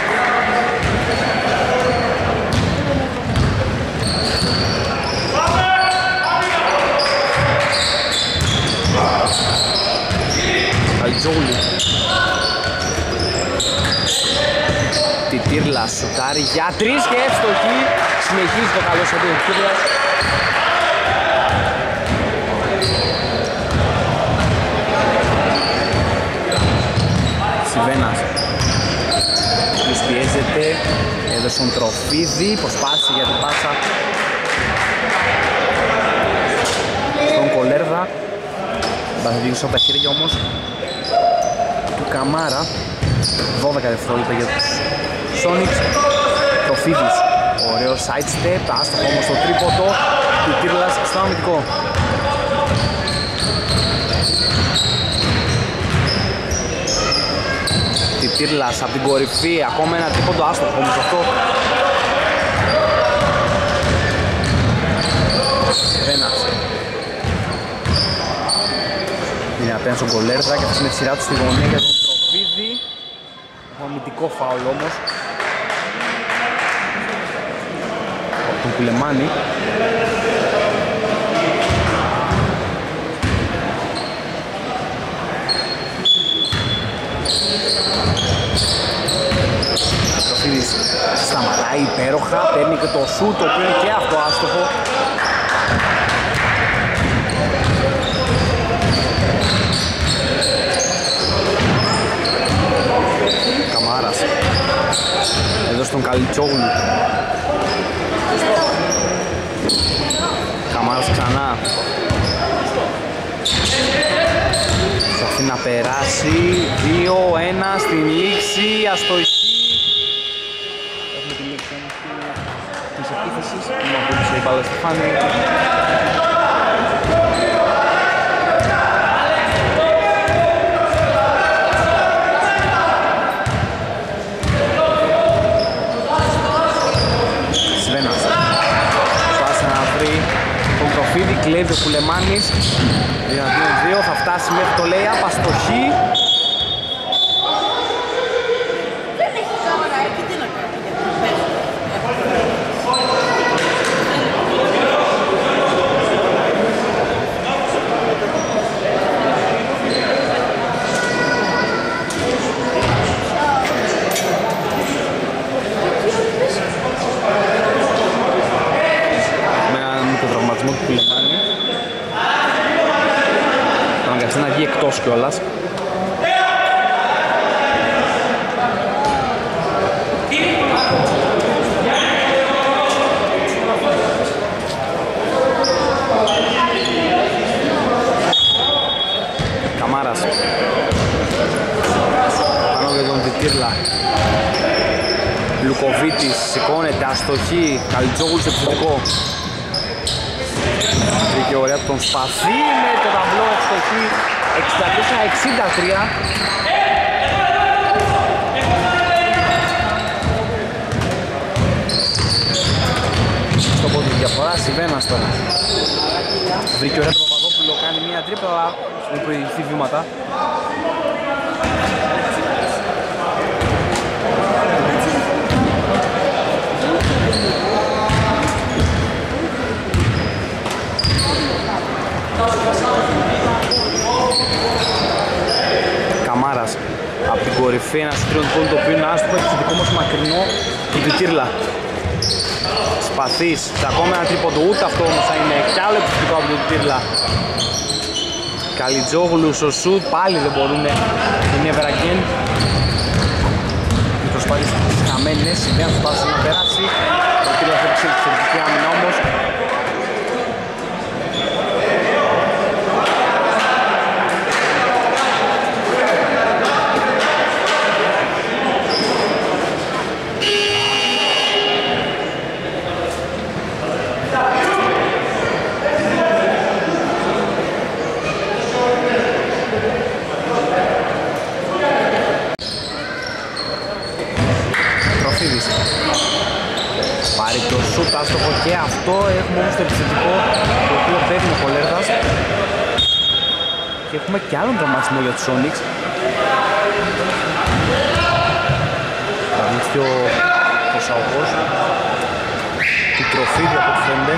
Αλτζόγλου. Τιτήρλας σουτάρει για τρεις και εύστοχη. Συνεχίζει το καλό σέντρο του Τιτήρλας. Σιβένας. Τους πιέζεται. Έδωσε τον Τροφίδη. Προσπάθησε για την πάσα στον Κολέρδα. Θα δείξω από τα χέρια όμως του Καμάρα. Δώδεκα δευτερόλεπτα για τους Sonics. Τροφίδης, ωραίο side step, άστοχο όμως το τρίποντο του Τύρλας στο αμυντικό. Τύρλας από την κορυφή, ακόμα ένα τρίποντο, άστοχο όμως αυτό. Βένας είναι απέναντι στον Κολέρδα και αυτή με τη σειρά του στη γωνία για τον Τροφίδη. Αμυντικό φάουλ όμως από τον Πουλεμάνη. σουτ, το οποίο είναι και αυτό άστοχο. Καμάρας εδώ στον Καλιτσόγλου. Καμάρας ξανά. Προσπαθεί να περάσει. Δύο ένα στην λήξη. Αστοχή. Έχουμε τη λήξη της επίθεσης. Μα πούλησε η μπάλα στη φάνη. Κλέβει ο Κουλεμάνης. δύο δύο, θα φτάσει μέχρι το lay-up, αστοχή. Δεν έχει κάμερα, και τι να κάνει. Με έναν μικροτραυματισμό του Κουλεμάνη. Να βγει εκτός κιόλας. Καμάρας πάνω για τον Τιτήρλα. Λουκοβίτης σηκώνεται, αστοχή. Καλιτζόγλου σε επιθετικό. Βρήκε ωραία τον Σπαθή με το ταμπλό ευστοχή εξήντα τέσσερα εξήντα τρία. Στο πόδι διαφορά, Σιβένας τώρα. Βρήκε ωραία τον Παπαδόπουλο, κάνει μία τρίπλα, αλλά δεν προηγηθεί βήματα. Καμάρας από την κορυφή, ένα στρίο του το οποίο είναι άστοχο, επιθετικό όμως μακρινό του Τιτήρλα. Σπαθής, ακόμα ένα τρίποντο, ούτε αυτό όμως θα είναι κι άλλο επιθετικό από τον Τιτήρλα. Καλιτζόγλου στο σουτ, πάλι δεν μπορούν, είναι Ευεραγγέν. Οι προσπάθειες χαμένες, Σιβένας προσπάθησε να περάσει, ο Τιτήρλας έπαιξε εξαιρετική άμυνα όμως. Πάρει το σουτ άστοχο και αυτό, έχουμε όμως το επιθετικό το οποίο παίρνει ο Κολέρδας και έχουμε και άλλον τραυματισμό για τους Sonics. Τραβήθηκε ο Κωσαογός του Τροφίδη από ό,τι φαίνεται.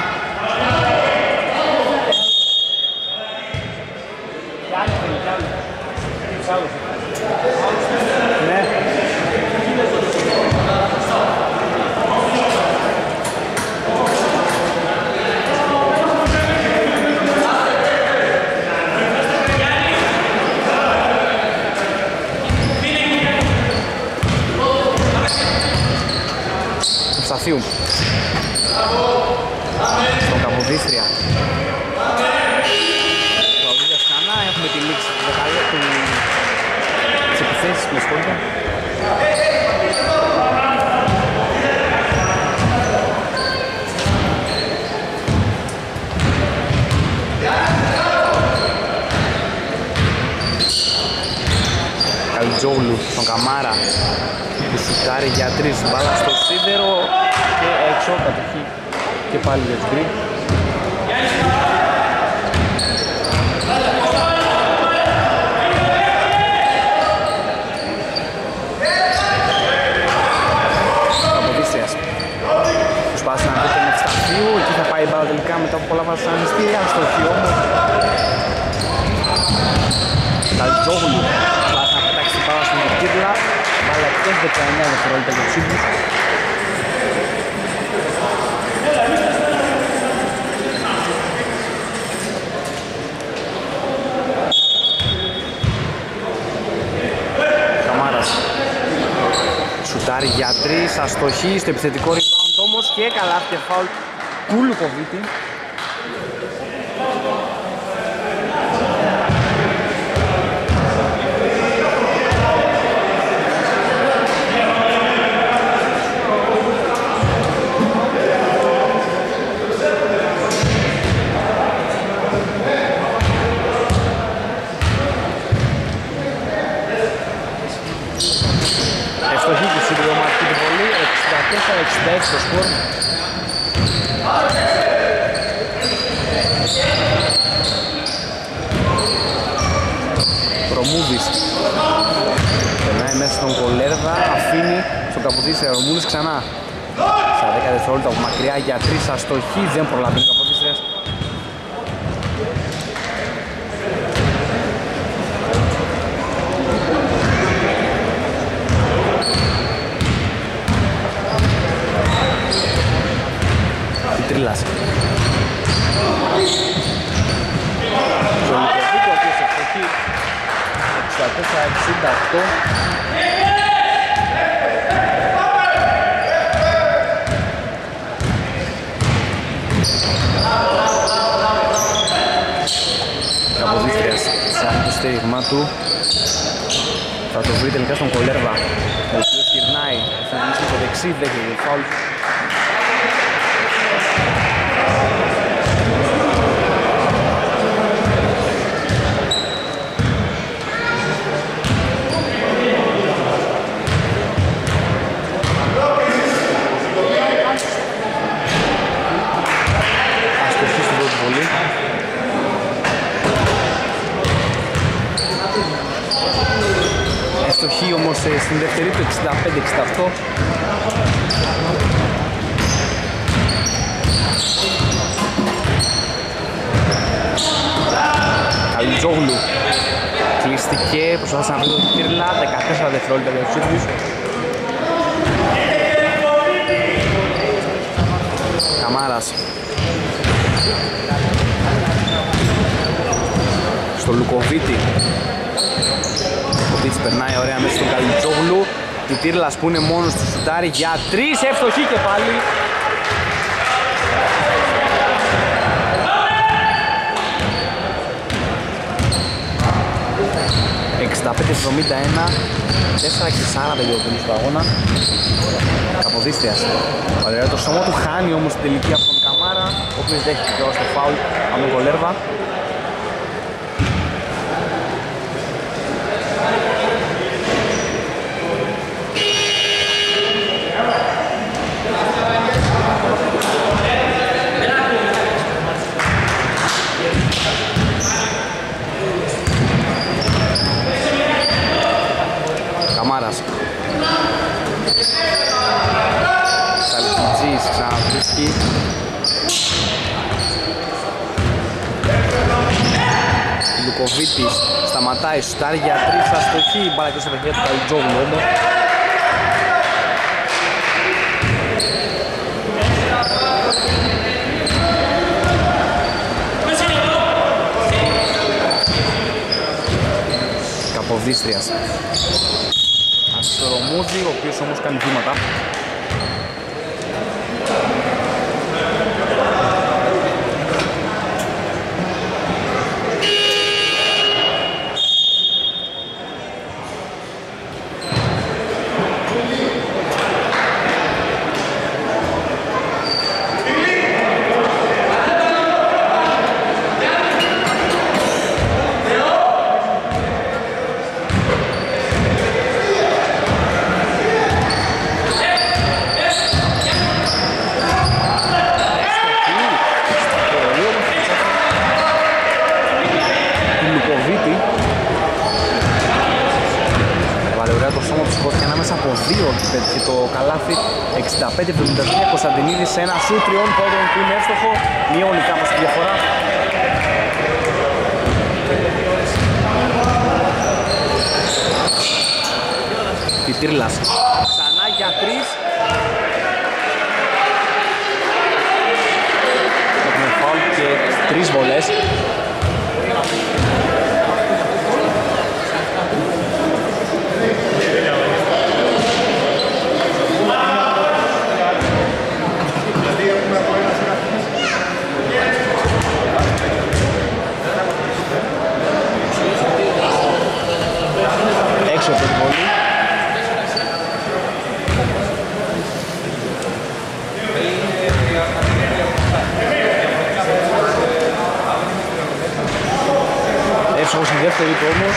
Ναι. Σταθίου στον Καποδίστρια. Τραγουδίας ξανά, έχουμε τη λήξη του δεκαλέπτου του... της επιθέσεις με σχόλια. Καλιτζόγλου στον Καμάρα που σουτάρει για τρεις, μπάλα στο σίδερο και έξω, κατοχή και πάλι για τους γκρι. Καποδίστριας προσπάθησε να βρει τον Ευσταθίου, εκεί θα πάει η μπάλα τελικά μετά από πολλά βασανιστήρια, αστοχή όμως. Καλιτζόγλου προσπάθησε να πετάξει την μπάλα στην Τιτήρλα, μπάλα εκτός δεκαεννιά δευτερόλεπτα για τους ίδιους. τρεις, αστοχή στο επιθετικό rebound όμως και καλά και φάουλ του Λουκοβίτη. Ευστοχή και συμπληρωματική την βολή, εξήντα τέσσερα εξήντα έξι το σκορ. Ρομούδης περνάει μέσα στον Κολέρδα, αφήνει στον Καποδίστρια. Ρομούδης ξανά στα δέκα δευτερόλεπτα από μακριά για τρεις, αστοχή, δεν προλαβαίνει ο Καποδίστριας. Τρίλας. Ζολικοβίτο, ο οποίος ευστοχή εξήντα τέσσερα εξήντα οκτώ. Καποδίστριας ψάχνει το στήριγμα του. Θα το βρει τελικά στον Κολέρβα, ο οποίος γυρνάει, θα ανοίξει το δεξί, δέχεται φάουλ. Ευστοχή όμως στην δεύτερη του εξήντα πέντε εξήντα οκτώ. Καλιτζόγλου κλειστηκε, προσπάθησε να βρει το Κύρλα, δεκατέσσερα δευτερόλεπτα για τους ίδιους. Καμάρας στο Λουκοβίτη. Ο Βίτς περνάει ωραία μέσα στον Καλιτζόγλου. Τιτήρλας που είναι μόνος του σουτάρει για τρεις, εύστοχη και πάλι. εξήντα πέντε εβδομήντα ένα, τέσσερα και σαράντα για το τέλος του αγώνα. Καποδίστριας. Παλαιότερα το σώμα του χάνει όμως την τελική από τον Καμάρα, ο οποίος δέχεται τώρα στο φάουλ από τον Κολέρβα. Καμάρας. Καλιτζής ξαναβρίσκει. Λουκοβίτης σταματάει, σουτάρει για τρεις, αστοχή, μπάλα και στο παιχνίδι του Καλιτζόγλου όμως. Καποδίστριας. Αστρομούδη, ο οποίος όμως κάνει βήματα. Και το καλάθι εξήντα πέντε εβδομήντα τρία. Κωνσταντινίδης σε ένα σουτ τριών πόντων που είναι εύστοχο. Μειώνει κάπως τη διαφορά. Τιτήρλας ξανά για τρεις. Έχουμε φάουλ και τρεις βολές. εύστοχος στη δεύτερη του όμως.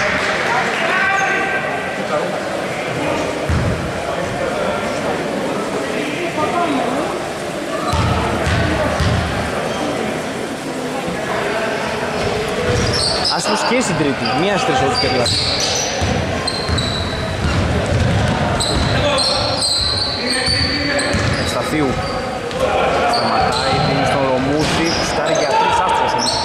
Άσχος και στην τρίτη, μία στις τρεις ώρες Κέρλας. Ευσταθίου σταματάει, δίνει στον Ρωμούδη, κουστάρει για τρεις άστρος όμως.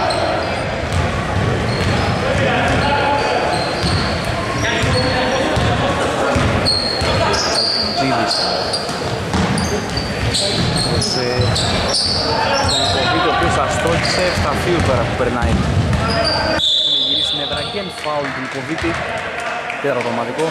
Καλτζίδης σε τον Κοβίτο, ο οποίος αστόχησε. Ευσταθίου τώρα που περνάει. Έχουν γυρίσει νεύρα και φάουλ του Κοβίτη, τέταρτο ομαδικό.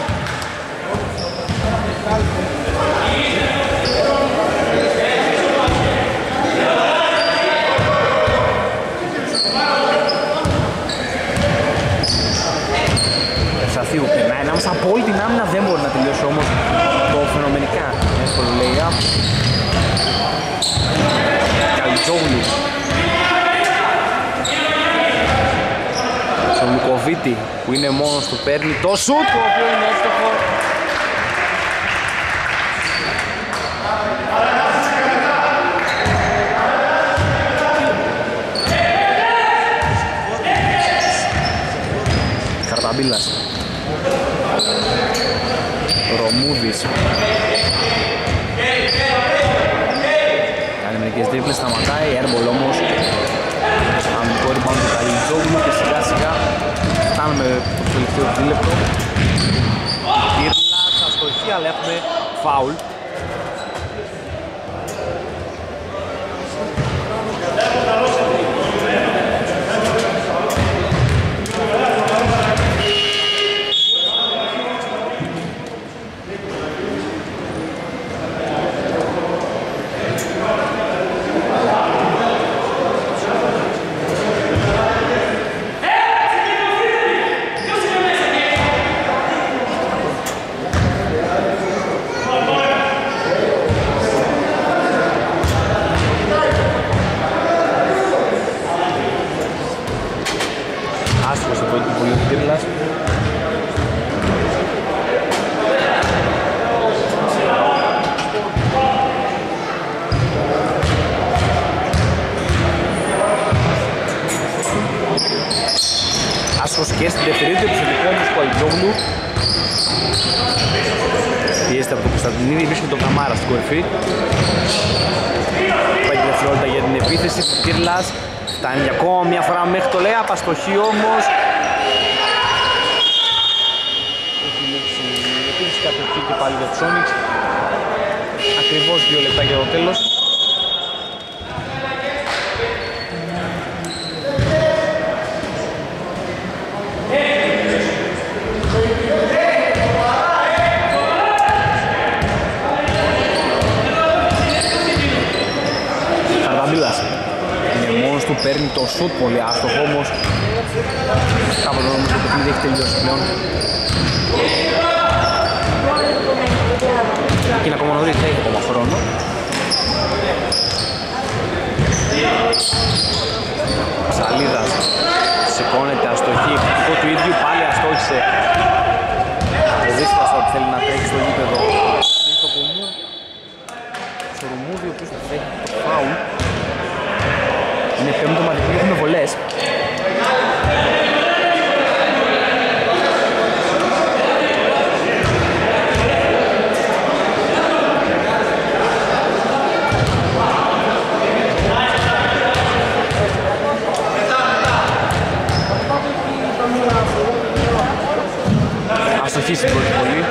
Ευσταθίου περνάει ανάμεσα από όλη την άμυνα, δεν μπορεί να τελειώσει όμως το φαινομενικά εύκολο lay-up. Καλιτζόγλου στον Λουκοβίτη που είναι μόνος του, παίρνει το σουτ το οποίο είναι εύστοχο. Καρταμπίλας, Ρωμούδης κάνει μερικές τρίπλες, σταματάει, airball όμως. Αμυντικό rebound του Καλιτζόγλου και σιγά σιγά φτάνουμε το τελευταίο δίλεπτο. Τύρλας, αστοχή, αλλά έχουμε φάουλ. Και στην δεύτερη του επιθετικό όμως του Καλιτζόγλου. Πιέζεται από τον Κωνσταντινίδη, βρίσκει τον Καμάρα στην κορυφή. πέντε δευτερόλεπτα για την επίθεση του Κύρλας. Φτάνει για ακόμα μια φορά μέχρι το λέει, απαστοχή όμως. Έχει λήξει η επίθεση, κατοχή και πάλι για τους Όνιξ. Ακριβώς δύο λεπτά για το τέλος. Είναι μόνος του, παίρνει το σουτ, πολύ άστοχο όμως. Κάποτε όμως το παιχνίδι έχει τελειώσει πλέον. Και είναι ακόμα νωρίς, έχει ακόμα χρόνο. Ψαλίδας σηκώνεται, αστοχή, επιθετικό του ίδιου, πάλι αστόχησε. Ο Δίστας ότι θέλει να τρέχει στο γήπεδο. Δίνει στο κομμού, στο Ρουμούδι, ο οποίος θα τρέχει το φάουλ. Είναι πέμπτο μαθητή και έχουμε βολές. Αστοχή στην πρώτη βολή.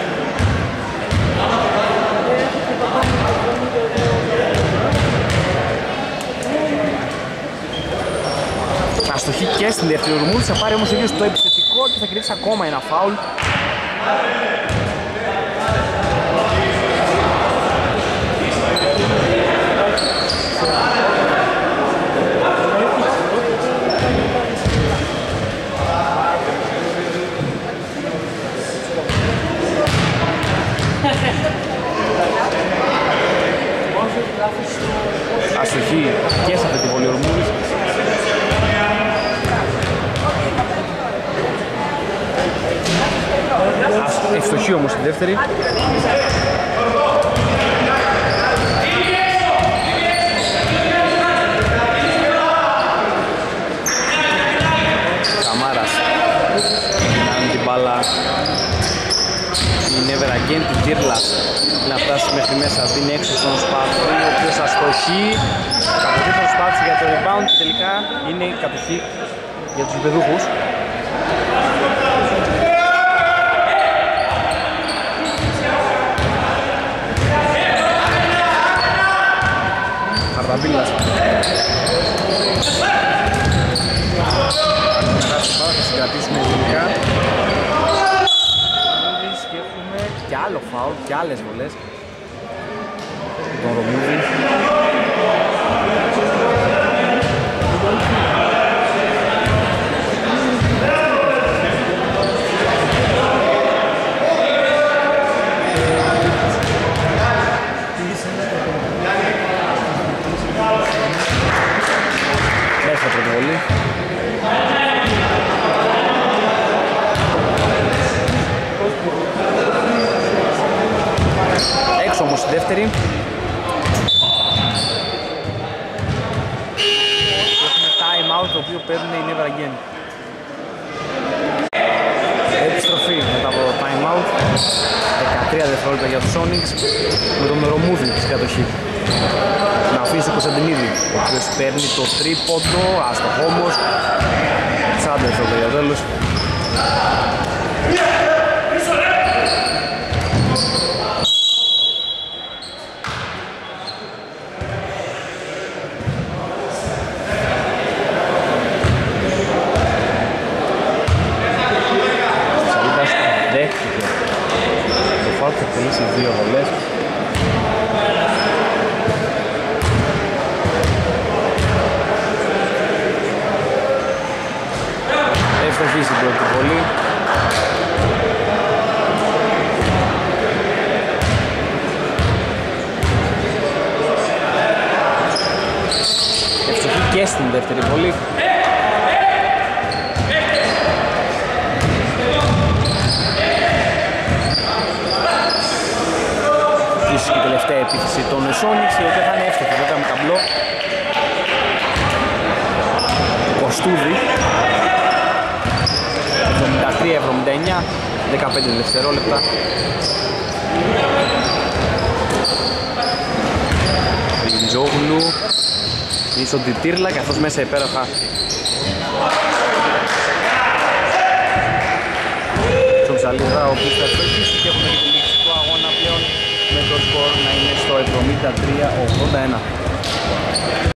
Αστοχή και στην δεύτερη, ο Ρουμούδης θα πάρει όμως ο ίδιος το επιθετικό και θα κερδίσει ακόμα ένα φάουλ. Αστοχή και σε αυτή τη βολή ο Ρουμούδης. Ευστοχή όμως στη δεύτερη. Καμάρας κάνει την μπάλα. Η Never Again του Τύρλας να φτάσει μέχρι μέσα, δίνει έξω στον Σπάθη, ο οποίος αστοχεί. Κατοχή στον Σπάθη για το rebound και τελικά είναι η κατοχή για τους γηπεδούχους. Χαρταμπίλας. Θα συγκρατήσουμε τελικά. Και έχουμε και άλλο φάουλ και άλλες βολές. Τον Ρωμούδη. Μέσα από το βολή. Έξω όμως η δεύτερη. Έχουμε time out το οποίο παίρνουν οι Never Again. Επιστροφή μετά από το time out. δεκατρία δευτερόλεπτα για τους Sonics με τον Ρωμούδη στην κατοχή. Να αφήσει τον Κωνσταντινίδη, ο οποίος παίρνει το τρίποντο, άστοχο όμως. σαράντα δευτερόλεπτα για το τέλος. Θα τελείσει δύο βολές. Ευτυχής την πρώτη βολή. Ευτυχή και στην δεύτερη βολή. Και η τελευταία επίθεση των Sonics, η οποία θα είναι εύστοχη βέβαια με ταμπλό. Κοστούδη εβδομήντα τρία εβδομήντα εννιά, δεκαπέντε δευτερόλεπτα. Ριτζόγλου πίσω την Τύρλα, καθώς μέσα υπέροχα στον Ψαλίδα, ο οποίος θα εξοχίσει και έχουμε και την λήξικο αγώνα πλέον με το σκορ να είναι στο εβδομήντα τρία ογδόντα ένα.